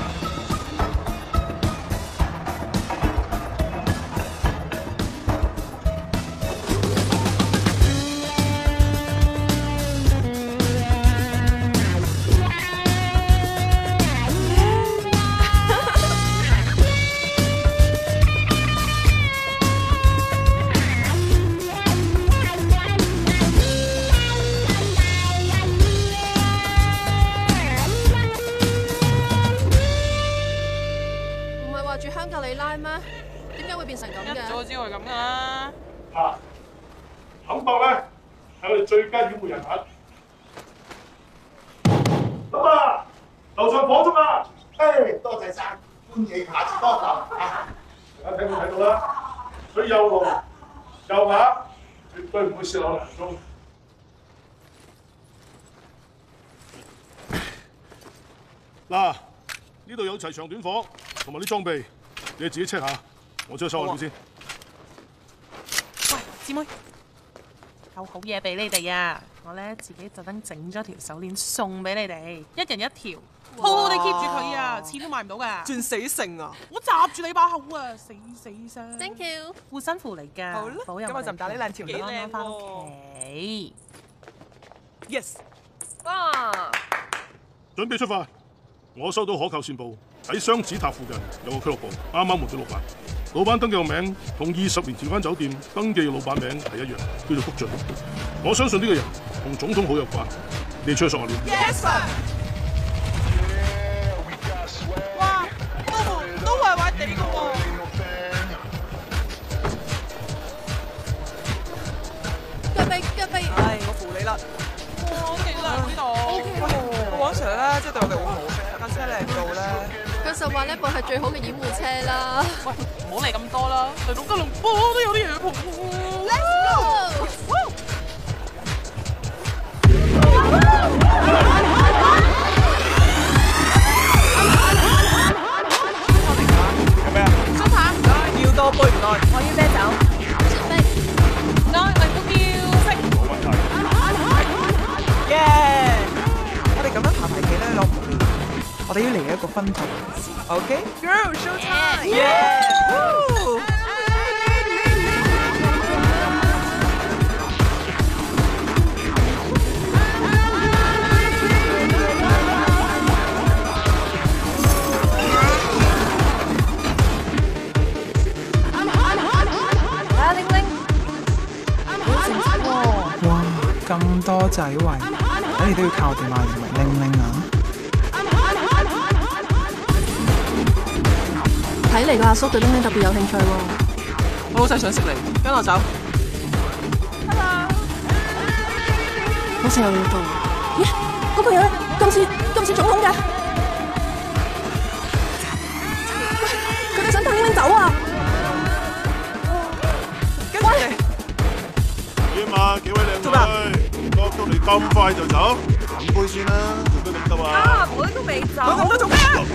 點解會變成咁嘅？ 一早知係咁噶啦。 嗱，肯伯咧係我哋最佳掩護人物。咁啊，樓上火燭啊！ 多謝晒，歡迎下次多頭。 大家睇冇睇到啦？所以右龍右馬絕對唔會泄漏人中。嗱，呢度有齊長短火同埋啲裝備，你哋自己 check 下。我出去收下料先。 喂，姊妹，有好嘢俾你哋啊！我咧自己特登整咗條手鏈送俾你哋，一人一條，好好地 keep 住佢啊，錢都買唔到噶。 轉死性啊！ 我閘住你把口啊，死聲 ！Thank you， 護身符嚟㗎。 好啦，咁我就唔打呢兩條幾靚翻屋企。 Yes。 哇！ 準備出發。我收到可靠線報，喺雙子塔附近有個俱樂部，啱啱換咗老闆。老闆登記個名同20年前間酒店登記嘅老闆名係一樣，叫做福俊。我相信呢個人同總統好有關，你哋出去索下料。 Yes sir。哇，都壞壞地嘅喎。 腳臂。 唉，我扶你啦。哇，幾靚呢度。OK。個王 Sir 咧，即係對我哋好好嘅，架車靚到咧。 佢就話呢部係最好嘅掩護車啦。 喂，唔好嚟咁多啦，嚟到吉隆坡都有啲嘢碰。 Let's go！ 有咩啊？ 蘇太， 要多杯唔該。 我要啤酒。 唔該，我都要識。 冇問題。 耶！我哋咁樣排期咧，攞唔到。我哋要嚟一個分組 ，OK？Girl show time！耶！ 啊，玲玲，好成績喎！ 哇，咁多仔圍，睇嚟都要靠掂埋玲玲啊！ 睇嚟個阿叔對玲玲特別有興趣喎。 我老細想識你，跟我走。 好似有料到。咦？嗰個樣咁似總統嘅。喂，佢哋想帶玲玲走啊！ 跟住你。 點啊？幾位靚女，落到嚟咁快就走？飲杯先啦，做咩咁急啊？ 啊，我都未走。 我咁多做咩啊？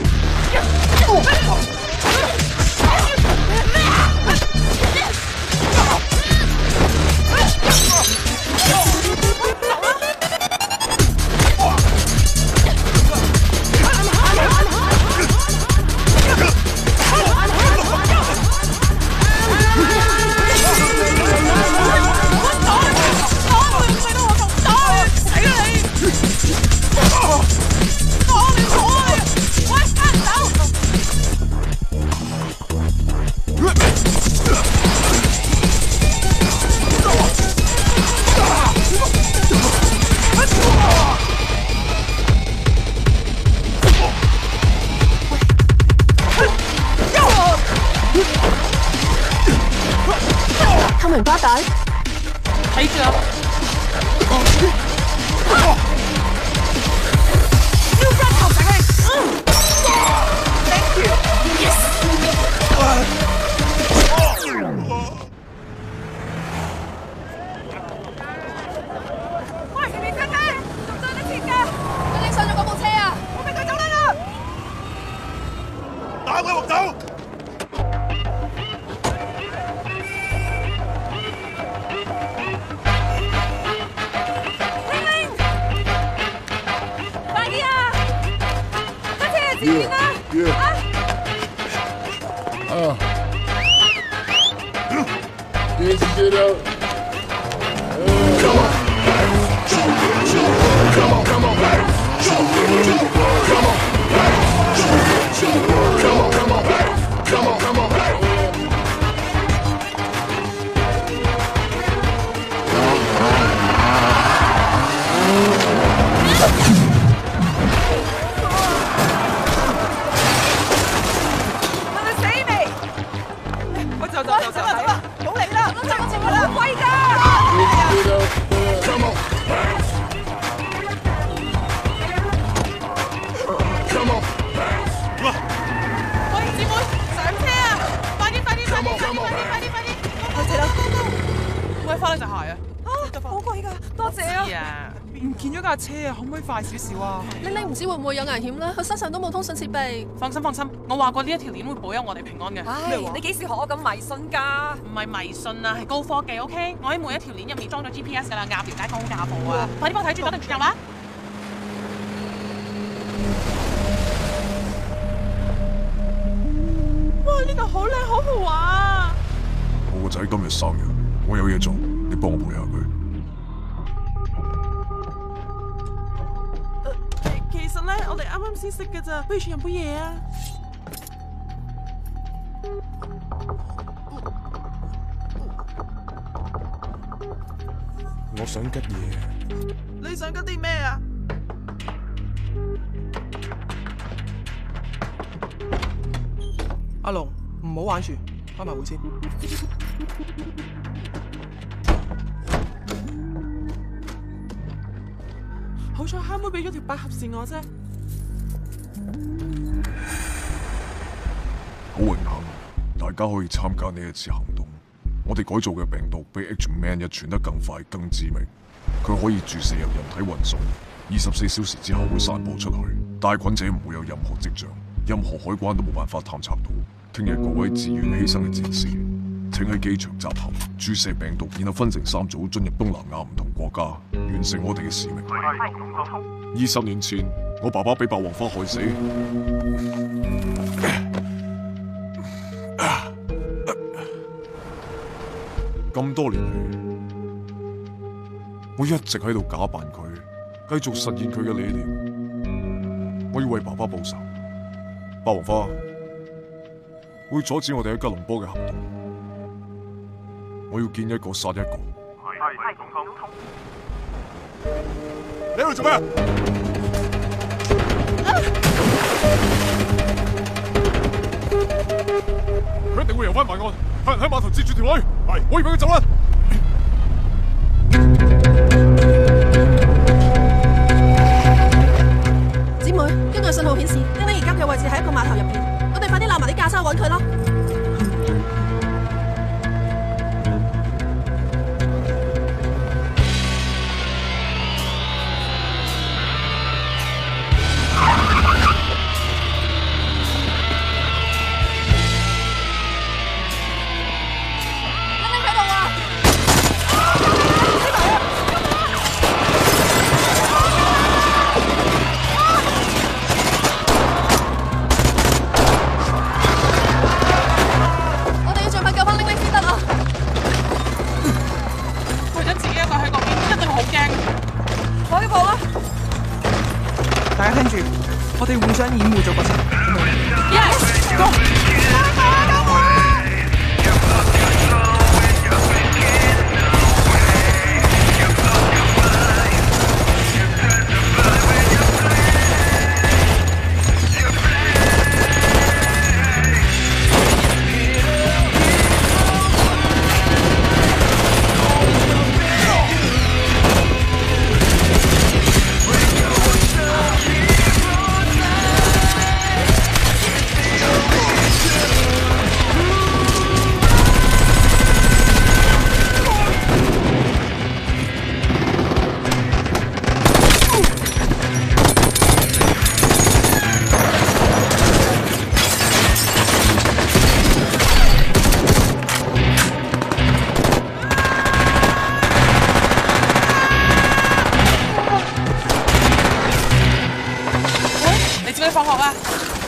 前面啦！ 翻呢隻鞋啊！ 好貴㗎，多謝啊！ 唔見咗架車啊，可唔可以快少少啊？ 玲玲唔知會唔會有危險咧？佢身上都冇通訊設備。 放心放心，我話過呢一條鏈會保佑我哋平安嘅。 唉，你幾時學我咁迷信㗎？ 唔係迷信啊，係高科技 OK。我喺每一條鏈入面裝咗 GPS 㗎啦，鴨條街高架步啊！快啲幫我睇住，等陣轉入啊！哇！呢個好靚，好豪華啊！ 我個仔今日生日，我有嘢做，你幫我陪下佢。 其實咧，我哋啱啱先識㗎咋，不如去飲杯嘢啊！ 我想吉嘢。 你想吉啲咩啊？ 阿龍，唔好玩住，開埋會先。 好彩蝦妹俾咗條百合線我啫。 好榮幸，大家可以參加呢一次行動。我哋改造嘅病毒比 H5N1 傳得更快、更致命。佢可以注射入人體運送，24小時之後會散播出去。帶菌者唔會有任何跡象，任何海關都冇辦法探測到。聽日各位自願犧牲嘅戰士，請喺機場集合，注射病毒，然後分成3組進入東南亞唔同國家，完成我哋嘅使命。20年前，我爸爸俾霸王花害死。咁多年嚟，我一直喺度假扮佢，繼續實現佢嘅理念。我要為爸爸報仇。霸王花會阻止我哋喺吉隆坡嘅行動。我要見一個殺一個。係總統。你喺度做咩？佢一定會游翻埋岸，派人喺碼頭截住條女。係，我要俾佢走啦。 姊妹，根據信號顯示，丁丁而家嘅位置喺一個碼頭入邊，我哋快啲攬埋啲架撐揾佢啦。 大家聽住，我哋互相掩護做個程。Yes， go！ 放學啦！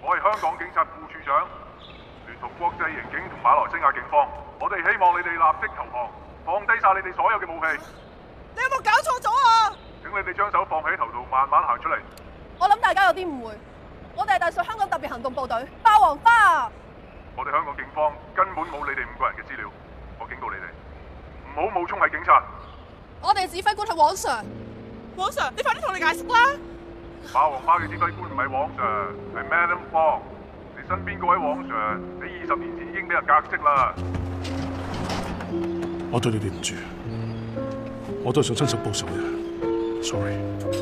我係香港警察副處長，聯同國際刑警同馬來西亞警方，我哋希望你哋立即投降，放低晒你哋所有嘅武器。 你有冇搞錯咗啊？ 請你哋將手放喺頭度，慢慢行出嚟。 我諗大家有啲誤會，我哋係隸屬香港特別行動部隊霸王花。 我哋香港警方根本冇你哋5個人嘅資料，我警告你哋，唔好冒充係警察。 我哋指揮官係王 Sir。 王 Sir， 你快啲同你解釋啦！ 霸王花嘅指揮官唔係王 Sir， 係 Madam Fong。你身邊嗰位王 Sir， 你20年前已經俾人革職啦。 我對你哋唔住，我都係想親手報仇嘅 ，sorry。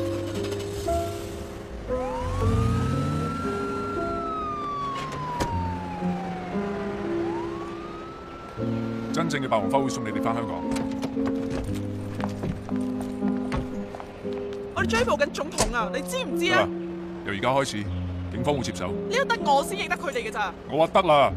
真正嘅霸王花會送你哋翻香港。 我哋追捕緊總統啊！你知唔知啊？ 由而家開始，警方會接手。 呢個得我先認得佢哋嘅咋。 我話得啦。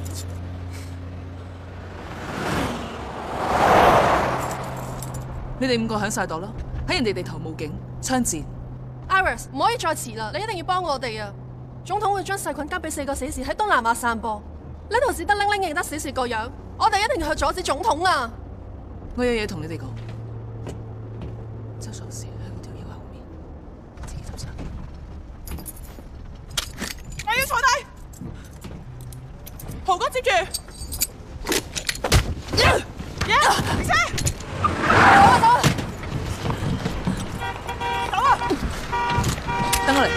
你哋5個響晒度啦，喺人哋地頭冇警，槍戰。 Iris， 唔可以再遲啦，你一定要幫我哋啊！總統會將細菌交俾4個死士喺東南亞散播，呢度只得玲玲認得小事個樣，我哋一定要去阻止總統啊！ 我有嘢同你哋講，周鎖匙喺嗰條腰後面，自己執生。 我要坐低，豪哥接住。停車！走啊！ 等我嚟。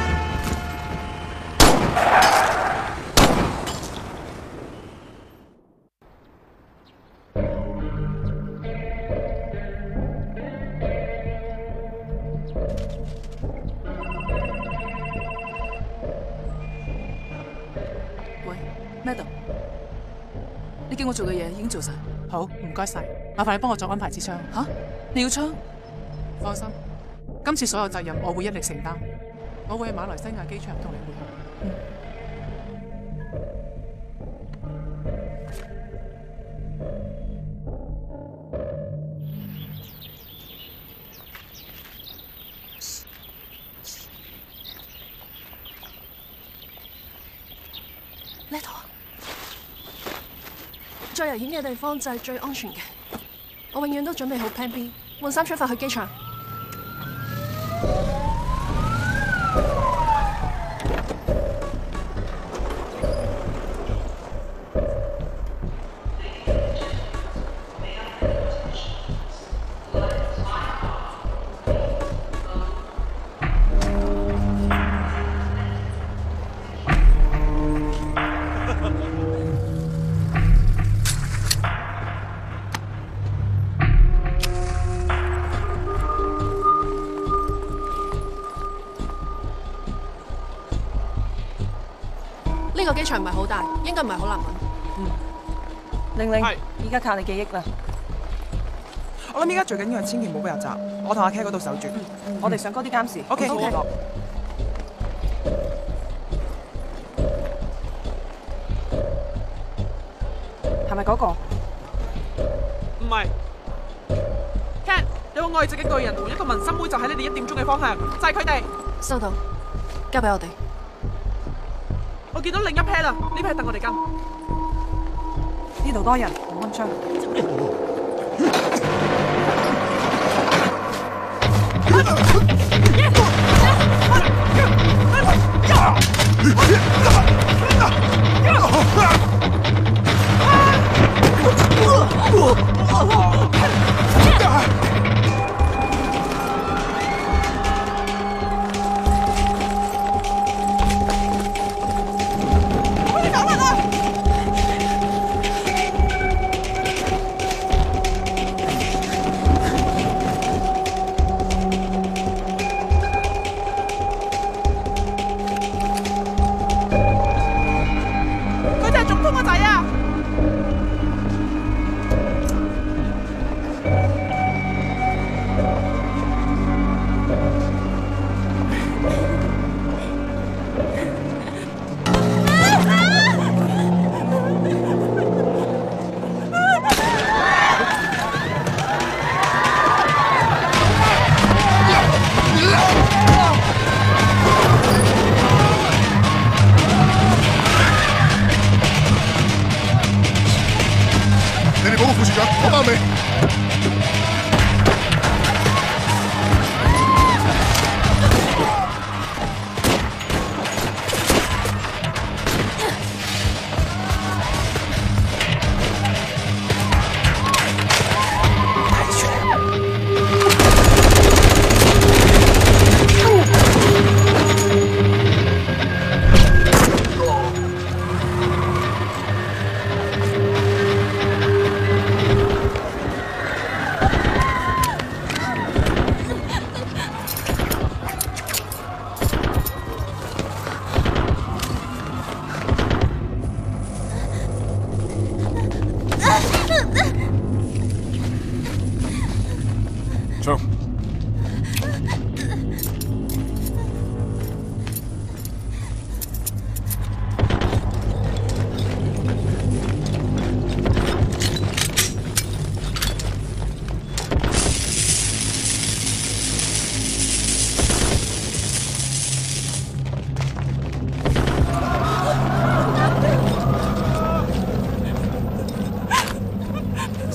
喂 ，Madam， 你叫我做嘅嘢已經做晒。 好，唔該晒，麻煩你幫我再安排支槍。 吓？你要槍？ 放心，今次所有責任我會一力承擔。我會喺馬來西亞機場同你會合。 呢度啊！最危險嘅地方就係最安全嘅。我永遠都準備好 Plan B， 換衫出發去機場。呢個機場唔係好大，應該唔係好難揾。 玲玲，依家靠你記憶啦。 我諗依家最緊要係千祈唔好俾人襲，我同阿 K 嗰度守住。 我哋上高啲監視。 OK。 係咪嗰個？ 唔係。Cat， 有個外籍嘅巨人同一個紋身妹就喺你哋1點鐘嘅方向，就係佢哋。 收到，交俾我哋。 我見到另一 pair 啦，呢 pair 等我哋跟。 呢度多人，唔安槍。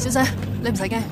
小姐，你唔使驚。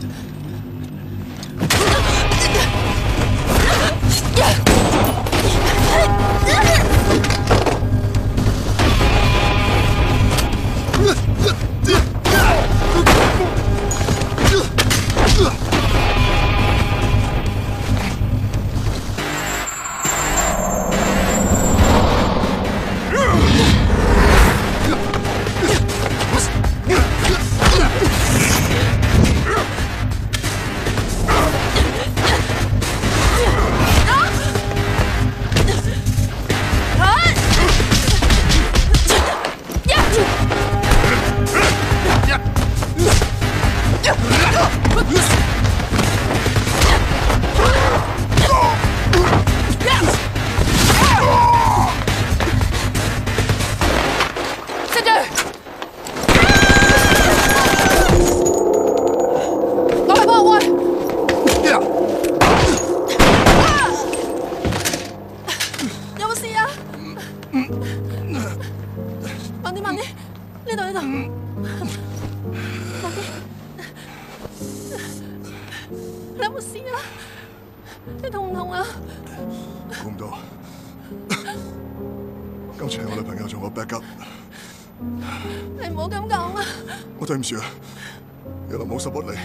對唔住啊，一路冇十屈你，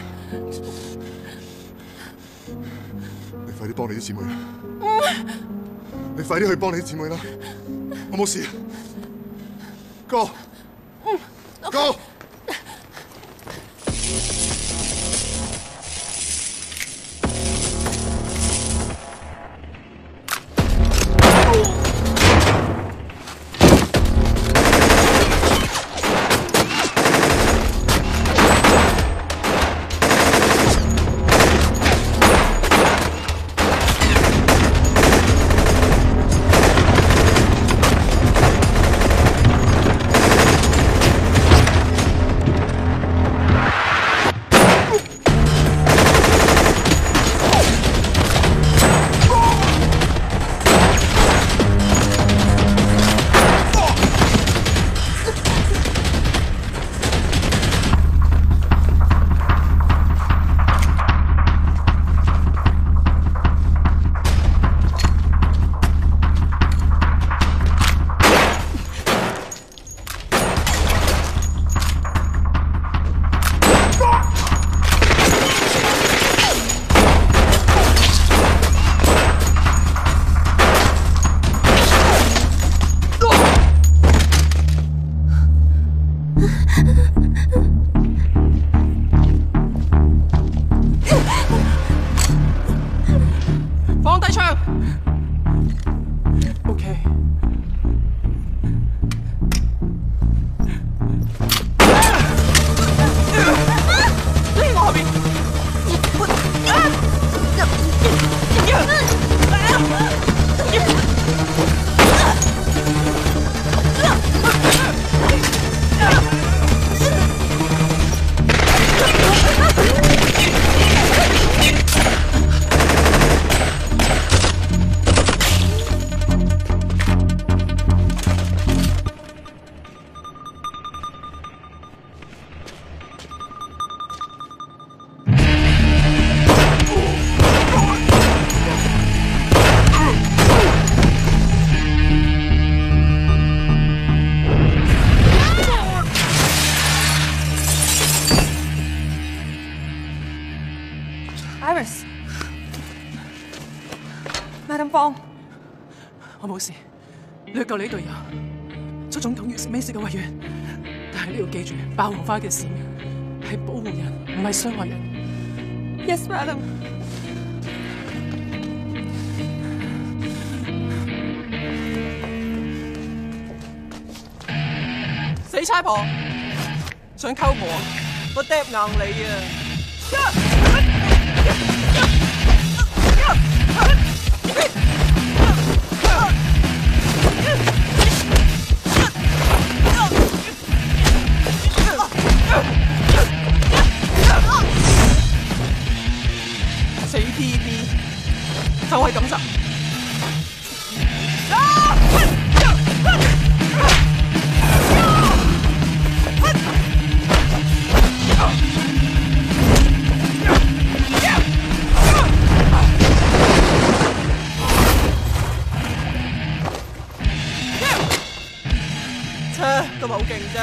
你快啲幫你啲姊妹啦！你快啲去幫你啲姊妹啦！我冇事 ，Go，Go。 Madam 方， 我冇事，你去救你啲隊友，出總統要食美食嘅委員，但係你要記住，霸王花嘅使命係保護人，唔係傷害人。 Yes, Madam。 死差婆，想溝我，我掟硬你啊！死 PP 就係咁咋。 車都唔係好勁啫。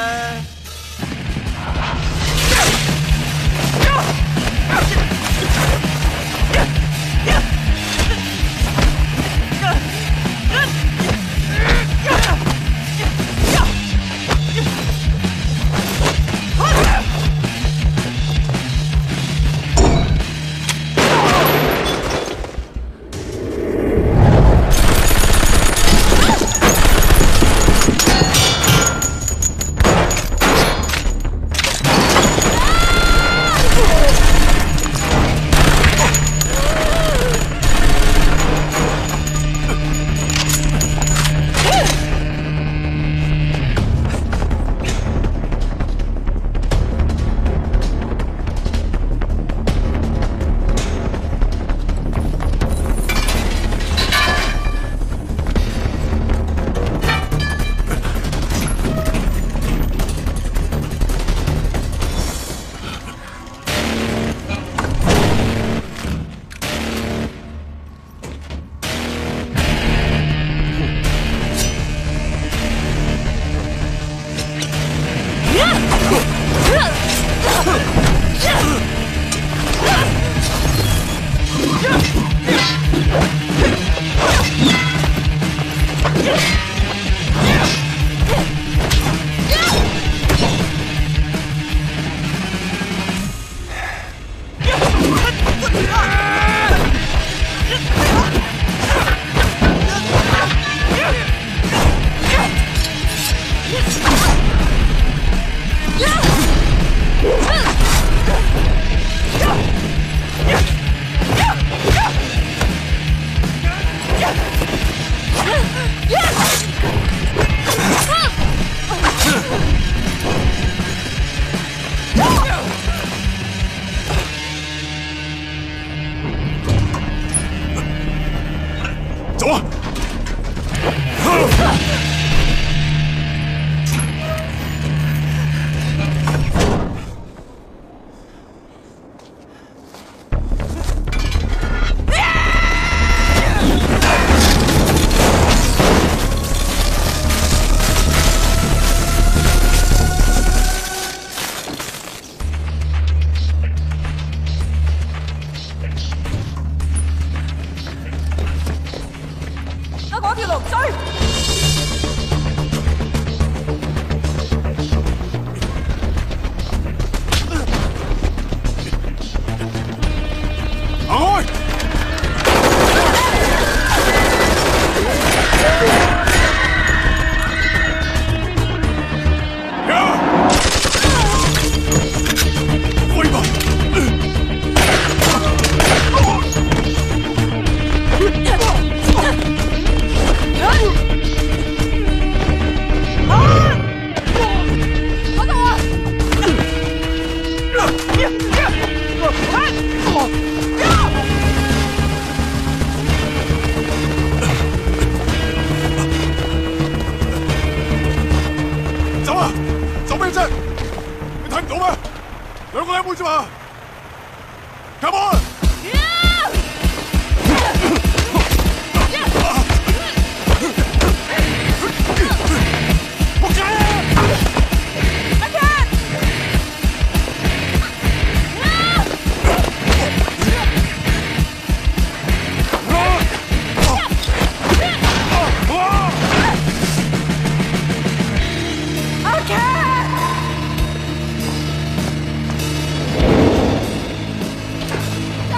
走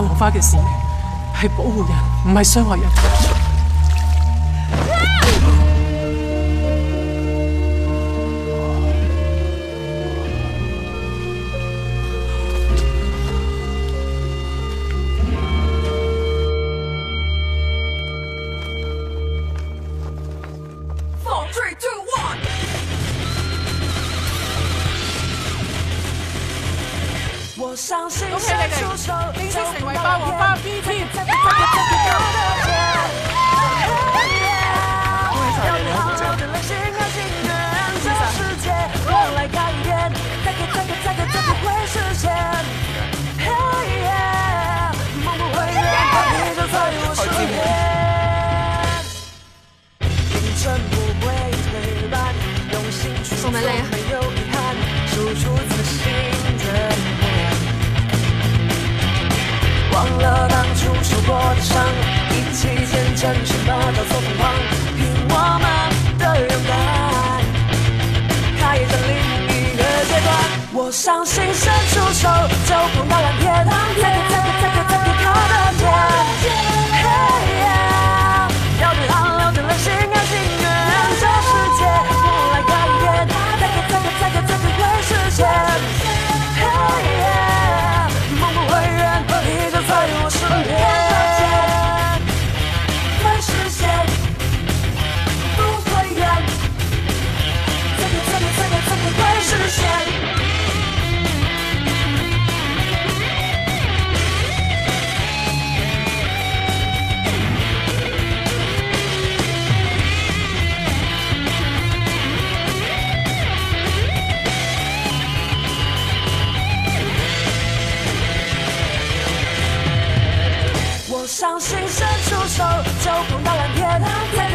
黃花嘅使命係保護人，唔係傷害人。 我相信恭喜你哋正式成為霸王花 B team。 送俾你啊！ 忘了当初受过的伤，一起见证什么叫做疯狂，凭我们的勇敢，它也在另一个阶段。我相信伸出手就碰到蓝天，再给靠得见。要对岸流着泪心甘情愿，这世界我来改变，再给会实现。梦不会远，你就在我身边。会实现，不会远，再给会实现。我相信伸出手就碰到蓝天。